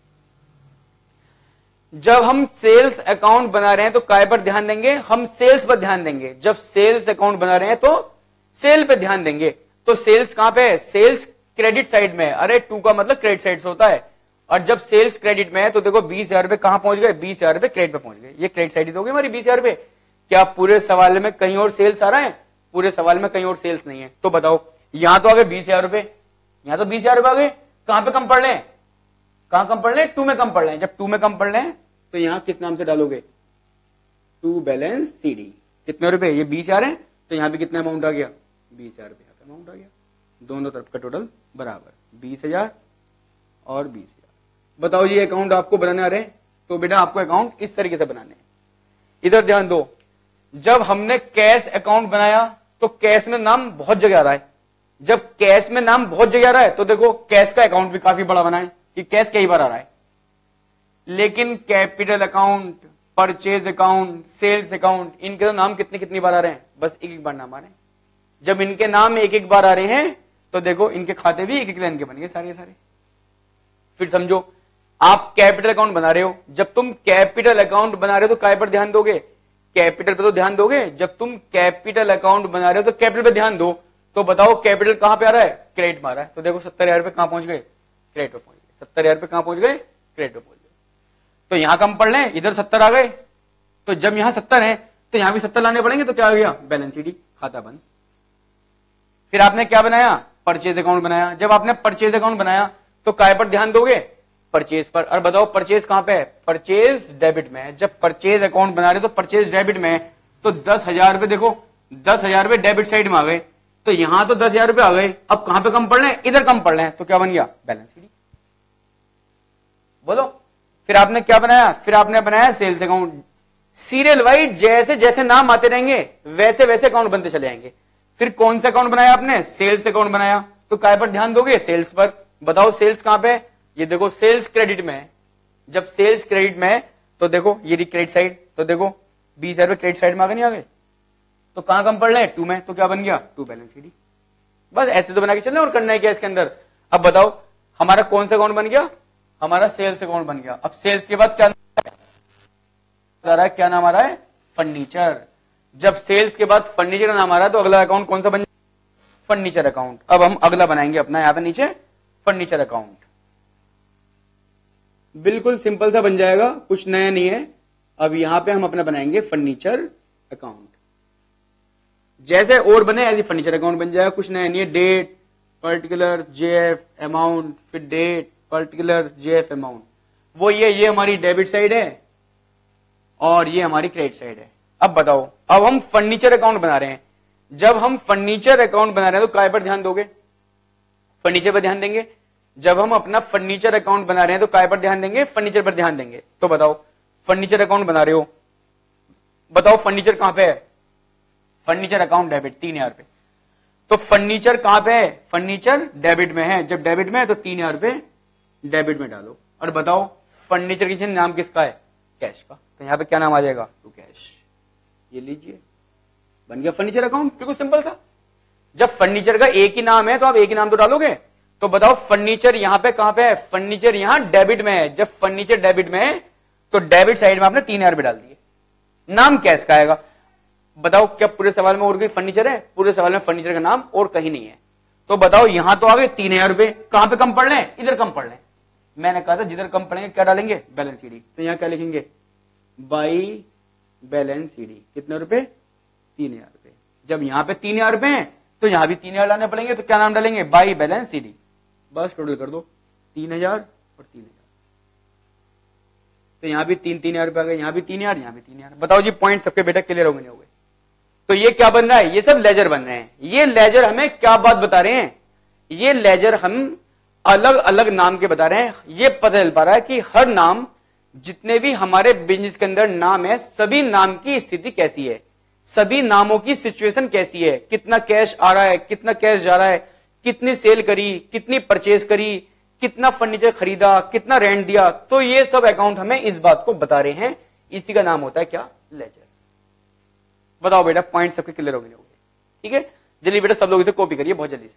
जब हम सेल्स अकाउंट बना रहे हैं तो काय पर ध्यान देंगे, हम सेल्स पर ध्यान देंगे। जब सेल्स अकाउंट बना रहे हैं तो सेल पे ध्यान देंगे। तो सेल्स कहां पे है, सेल्स क्रेडिट साइड में है। अरे टू का मतलब क्रेडिट साइड से होता है। और जब सेल्स क्रेडिट में है तो देखो बीस हजार रुपए कहां पहुंच गए, बीस हजार रुपए क्रेडिट पे पहुंच गए। ये क्रेडिट साइड ही दोगे हमारी बीस हजार रुपए। क्या पूरे सवाल में कहीं और सेल्स आ रहा है, पूरे सवाल में कहीं और सेल्स नहीं है। तो बताओ यहां तो आ गए बीस हजार रुपए, यहां तो बीस हजार रुपए आ गए। कहां पे कम पढ़ लें, कहां कम पढ़ लें, टू में कम पढ़ लें। जब टू में कम पढ़ लें तो यहां किस नाम से डालोगे, टू बैलेंस सीडी। कितने रुपए, ये बीस हजार है तो यहां भी कितना अमाउंट आ गया, बीस हजार रुपए अमाउंट आ गया। दोनों तरफ का टोटल बराबर, बीस हजार और बीस हजार। बताओ ये अकाउंट आपको बनाने आ रहे हैं, तो बेटा आपको अकाउंट इस तरीके से बनाने हैं। इधर ध्यान दो, जब हमने कैश अकाउंट बनाया तो कैश में नाम बहुत जगह आ रहा है। जब कैश में नाम बहुत जगह आ रहा है तो देखो कैश का अकाउंट भी काफी बड़ा बना है कि कैश कई बार आ रहा है। लेकिन capital account, purchase account, sales account, इनके तो नाम कितनी कितनी बार आ रहे हैं, बस एक एक बार नाम आ रहे हैं। जब इनके नाम एक एक बार आ रहे हैं तो देखो इनके खाते भी एक एक लाइन के बन गए सारे सारे। फिर समझो आप कैपिटल अकाउंट बना रहे हो। जब तुम कैपिटल अकाउंट बना रहे हो तो काय पर ध्यान दोगे, कैपिटल पे तो ध्यान दोगे। जब तुम कैपिटल अकाउंट बना रहे हो तो कैपिटल पे ध्यान दो। तो बताओ कैपिटल कहां पे आ रहा है, क्रेडिट में आ रहा है। तो देखो सत्तर हजार रुपए कहां पहुंच गए, क्रेडिट पे पहुंच गए। सत्तर हजार रुपए कहां पहुंच गए, क्रेडिट पे पहुंच गए। तो यहां कम पढ़ लें, इधर सत्तर आ गए। तो जब यहां सत्तर है तो यहां भी सत्तर लाने पड़ेंगे। तो क्या आ गया, बैलेंस शीट, खाता बंद। फिर आपने क्या बनाया, परचेज अकाउंट बनाया। जब आपने परचेज अकाउंट बनाया तो काय पर ध्यान दोगे, परचेज पर। और बताओ परचेज कहां पे है, परचेज डेबिट में है। जब परचेज अकाउंट बना रहे तो परचेज डेबिट में है तो दस हजार रुपए, देखो दस हजार रुपए डेबिट साइड में आ गए। तो यहां तो दस हजार रुपए आ गए। अब कहां पे कम पड़ रहे, इधर कम पड़ रहे हैं। तो क्या बन गया, बैलेंस शीट। बोलो फिर आपने क्या बनाया, फिर आपने बनाया सेल्स अकाउंट। सीरियल वाइज जैसे जैसे नाम आते रहेंगे वैसे वैसे अकाउंट बनते चले जाएंगे। फिर कौन सा अकाउंट बनाया आपने, सेल्स अकाउंट बनाया। तो काय पर ध्यान दोगे, सेल्स पर। बताओ सेल्स कहां पे, ये देखो सेल्स क्रेडिट में है। जब सेल्स क्रेडिट में है तो देखो ये क्रेडिट साइड। तो देखो बीस हजार रुपए क्रेडिट साइड में आ गए, नहीं आ गए। तो कहां कम पड़ रहे हैं, टू में। तो क्या बन गया, टू बैलेंस शीट। बस ऐसे तो बना के चलना, और करना है क्या इसके अंदर। अब बताओ हमारा कौन सा अकाउंट बन गया, हमारा सेल्स अकाउंट बन गया। अब सेल्स के बाद क्या आ रहा है, क्या नाम आ रहा है, फर्नीचर। जब सेल्स के बाद फर्नीचर का नाम आ रहा है तो अगला अकाउंट कौन सा बन, फर्नीचर अकाउंट। अब हम अगला बनाएंगे अपना यहां पे नीचे फर्नीचर अकाउंट। बिल्कुल सिंपल सा बन जाएगा, कुछ नया नहीं है। अब यहां पे हम अपना बनाएंगे फर्नीचर अकाउंट। जैसे और बने ऐसे फर्नीचर अकाउंट बन जाएगा, कुछ नया नहीं है। डेट, पर्टिकुलर, जेएफ, अमाउंट, फिर डेट, पर्टिकुलर, जेएफ, अमाउंट। वो ये ये हमारी डेबिट साइड है और ये हमारी क्रेडिट साइड है। अब बताओ, अब हम फर्नीचर अकाउंट बना रहे हैं। जब हम फर्नीचर अकाउंट बना रहे हैं तो काय पर ध्यान दोगे, फर्नीचर पर ध्यान देंगे। जब हम अपना फर्नीचर अकाउंट बना रहे हैं तो काय पर ध्यान देंगे, फर्नीचर पर ध्यान देंगे। तो बताओ फर्नीचर अकाउंट बना रहे हो, बताओ फर्नीचर कहां पे है, फर्नीचर अकाउंट डेबिट, तीन हजार रुपए। तो फर्नीचर कहां पे है, फर्नीचर डेबिट में है। जब डेबिट में है तो तीन हजार रुपए डेबिट में डालो। और बताओ फर्नीचर की नाम किसका है, कैश का। तो यहां पे क्या नाम आ जाएगा, टू कैश। ये लीजिए, बन गया फर्नीचर अकाउंट। बिल्कुल सिंपल सा। जब फर्नीचर का एक ही नाम है तो आप एक ही नाम तो डालोगे। तो बताओ फर्नीचर यहां पे कहां पे है, फर्नीचर यहां डेबिट में है। जब फर्नीचर डेबिट में है तो डेबिट साइड में आपने तीन हजार रुपए डाल दिए, नाम कैश का आएगा। बताओ क्या पूरे सवाल में और कोई फर्नीचर है, पूरे सवाल में फर्नीचर का नाम और कहीं नहीं है। तो बताओ यहां तो आ गए तीन हजार रुपए, कहां पे कम पड़ रहे हैं, इधर कम पड़ रहे हैं। मैंने कहा था जिधर कम पड़ेंगे क्या डालेंगे, बैलेंस शीट। तो यहां क्या लिखेंगे, बाई बैलेंस शीट कितने रुपए, तीन हजार रुपए। जब यहां पे तीन हजार रुपए हैं तो यहां भी तीन हजार लाने पड़ेंगे, तो क्या नाम डालेंगे, बाई बैलेंस शीट। बस टोटल कर दो तीन हजार और तीन हजार। तो यहां भी तीन तीन हजार रुपए आ गए, यहां भी तीन हजार, यहां भी तीन हजार। बताओ जी पॉइंट सबके बेटा क्लियर हो गए नहीं हो गए। तो ये क्या बन रहा है, ये सब लेजर बन रहे हैं। ये लेजर हमें क्या बात बता रहे हैं, ये लेजर हम अलग अलग नाम के बता रहे हैं। ये पता चल पा रहा है कि हर नाम, जितने भी हमारे बिजनेस के अंदर नाम है, सभी नाम की स्थिति कैसी है, सभी नामों की सिचुएशन कैसी है, कितना कैश आ रहा है, कितना कैश जा रहा है, कितनी सेल करी, कितनी परचेज करी, कितना फर्नीचर खरीदा, कितना रेंट दिया। तो ये सब अकाउंट हमें इस बात को बता रहे हैं। इसी का नाम होता है क्या, लेजर। बताओ बेटा पॉइंट सबके क्लियर हो गए, ठीक है। जल्दी बेटा सब लोग इसे कॉपी करिए बहुत जल्दी से।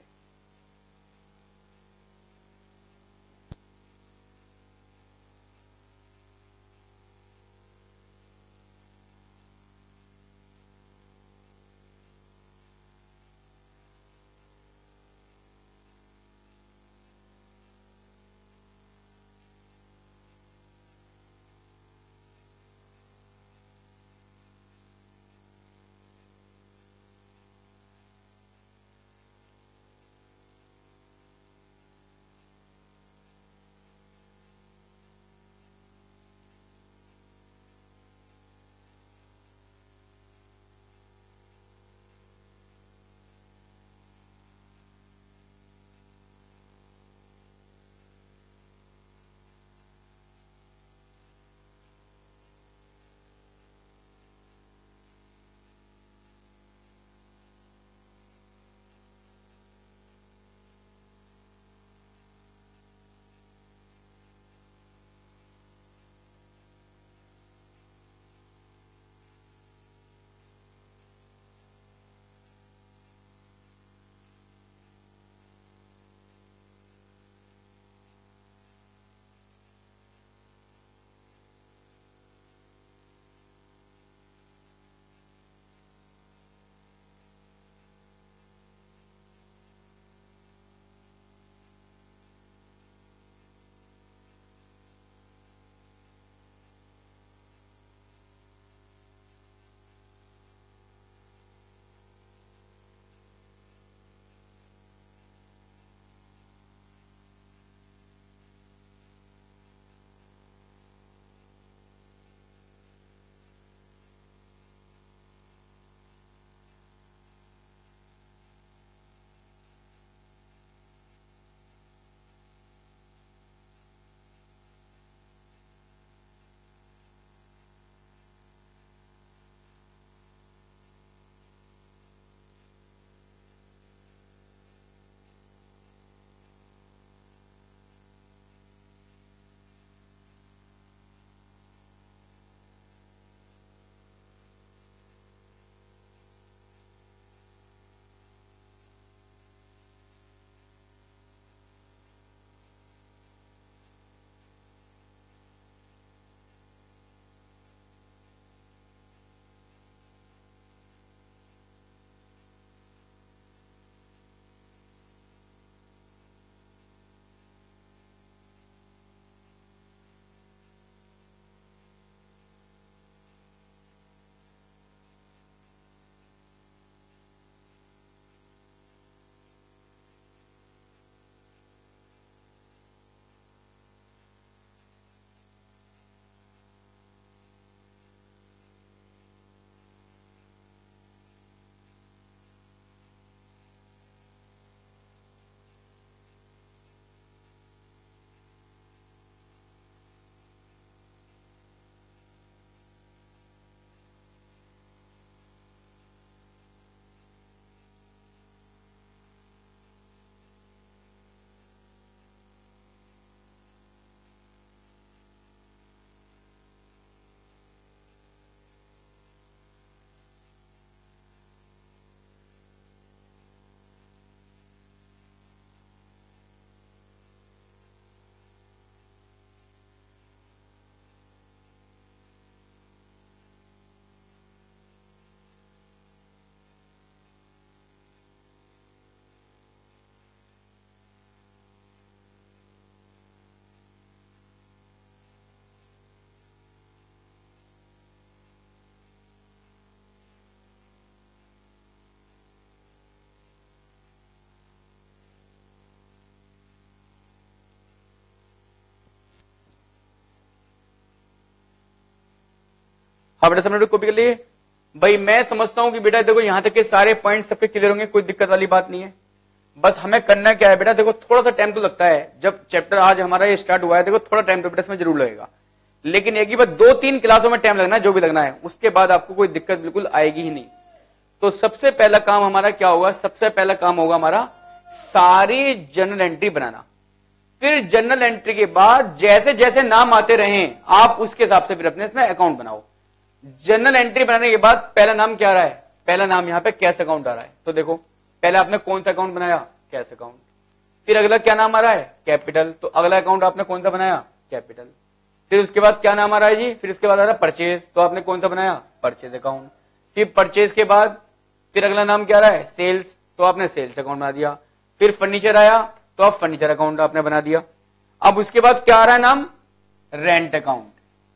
आप बेटा समझ कॉपी कर लिए भाई। मैं समझता हूं कि बेटा देखो यहां तक के सारे पॉइंट सबके क्लियर होंगे, कोई दिक्कत वाली बात नहीं है। बस हमें करना क्या है बेटा, देखो थोड़ा सा टाइम तो लगता है, जब चैप्टर आज हमारा ये स्टार्ट हुआ है, देखो थोड़ा टाइम तो बेटा इसमें जरूर लगेगा, लेकिन एक ही बात, दो तीन क्लासों में टाइम लगना है, जो भी लगना है, उसके बाद आपको कोई दिक्कत बिल्कुल आएगी ही नहीं। तो सबसे पहला काम हमारा क्या होगा, सबसे पहला काम होगा हमारा सारी जर्नल एंट्री बनाना। फिर जर्नल एंट्री के बाद जैसे जैसे नाम आते रहें आप उसके हिसाब से फिर अपने इसमें अकाउंट बनाओ। जर्नल एंट्री बनाने के बाद पहला नाम क्या आ रहा है, पहला नाम यहां पे कैश अकाउंट आ रहा है। तो देखो पहले आपने कौन सा अकाउंट बनाया, कैश अकाउंट। फिर अगला क्या नाम आ रहा है, कैपिटल, तो अगला अकाउंट आपने कौन सा बनाया, कैपिटल। फिर उसके बाद क्या नाम आ रहा है जी, फिर उसके बाद आ रहा है परचेज, तो आपने कौन सा बनाया, परचेज अकाउंट। फिर परचेज के बाद फिर अगला नाम क्या आ रहा है, सेल्स, तो आपने सेल्स अकाउंट बना दिया। फिर फर्नीचर आया तो आप फर्नीचर अकाउंट आपने बना दिया। अब उसके बाद क्या आ रहा है नाम, रेंट अकाउंट।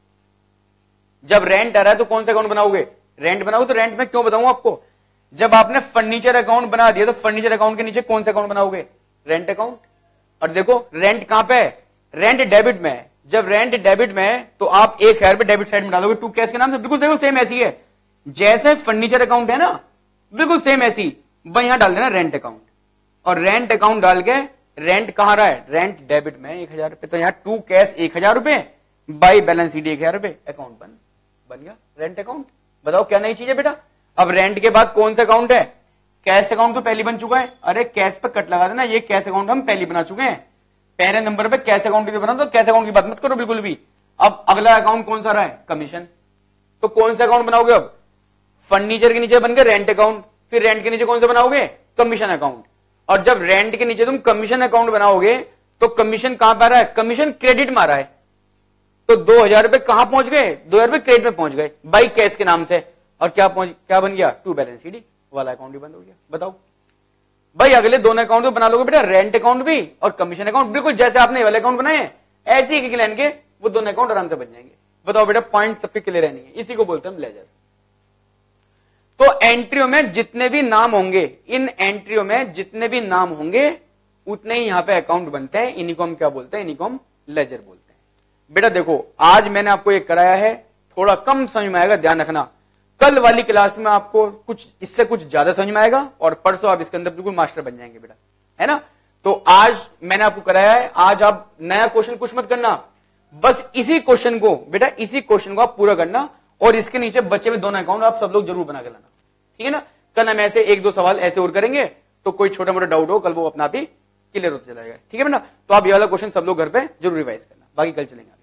जब रेंट आ रहा है तो कौन सा अकाउंट बनाओगे, रेंट बनाओगे। तो रेंट में क्यों बताऊं आपको, जब आपने फर्नीचर अकाउंट बना दिया तो फर्नीचर अकाउंट के नीचे कौन सा अकाउंट बनाओगे, रेंट अकाउंट। और देखो रेंट कहां पे है, रेंट डेबिट में है। जब रेंट डेबिट में है तो आप एक हजार रुपए डेबिट साइड में डालोगे टू कैश के नाम से। बिल्कुल देखो सेम ऐसी है जैसे फर्नीचर अकाउंट है ना, बिल्कुल सेम ऐसी, भाई यहां डाल देना रेंट अकाउंट। और रेंट अकाउंट डाल के रेंट कहां रहा है, रेंट डेबिट में एक हजार रुपए, तो यहां टू कैश एक हजार रुपए, बाई बैलेंस शीट एक हजार रुपए, अकाउंट बन बन गया रेंट अकाउंट। बताओ क्या नई चीज है बेटा। अब रेंट के बाद कौन सा अकाउंट है, कैश अकाउंट तो पहले बन चुका है। अरे कैश पे कट लगा देना, ये कैश अकाउंट हम पहले बना चुके हैं, पहले नंबर पे कैश अकाउंट की बना, तो कैश अकाउंट की बात मत करो बिल्कुल भी। अब अगला अकाउंट कौन सा रहा है, कमीशन, तो कौन सा अकाउंट बनाओगे अब, फर्नीचर के नीचे बन गया रेंट अकाउंट, फिर रेंट के नीचे कौन सा बनाओगे, कमीशन अकाउंट। और जब रेंट के नीचे तुम कमीशन अकाउंट बनाओगे तो कमीशन कहां पर आ रहा है, कमीशन क्रेडिट में आ रहा है, तो दो हजार रुपए कहां पहुंच गए, दो हजार रुपए क्रेडिट में पहुंच गए बाई कैश के नाम से। और क्या पहुंच क्या बन गया, टू बैलेंस शीट वाला अकाउंट भी बंद हो गया। बताओ भाई अगले दोनों अकाउंट तो बना लोगे बेटा, रेंट अकाउंट भी और कमीशन अकाउंट, बिल्कुल जैसे आपने वाले अकाउंट बनाए ऐसे ही लाइन के वो दोनों अकाउंट आराम से बन जाएंगे। बताओ बेटा पॉइंट सबके क्लियर रहनी है, इसी को बोलते हैं लेजर। तो एंट्रियों में जितने भी नाम होंगे, इन एंट्रियों में जितने भी नाम होंगे उतने ही यहां पे अकाउंट बनते हैं, इन्हीं को हम क्या बोलते हैं, इन्हीं को हम लेजर बोलते हैं। बेटा देखो आज मैंने आपको ये कराया है, थोड़ा कम समझ में आएगा, ध्यान रखना। कल वाली क्लास में आपको कुछ इससे कुछ ज्यादा समझ में आएगा और परसों आप इसके अंदर बिल्कुल मास्टर बन जाएंगे बेटा, है ना। तो आज मैंने आपको कराया है, आज आप नया क्वेश्चन कुछ मत करना, बस इसी क्वेश्चन को बेटा, इसी क्वेश्चन को आप पूरा करना और इसके नीचे बचे हुए दोनों अकाउंट आप सब लोग जरूर बना के लाना, ठीक है ना। कल हम ऐसे एक दो सवाल ऐसे और करेंगे, तो कोई छोटा मोटा डाउट हो कल वो अपना आप ही क्लियर होता चला जाएगा, ठीक है ना। तो आप ये वाला क्वेश्चन सब लोग घर पे जरूर रिवाइज करना, बाकी कल चलेंगे।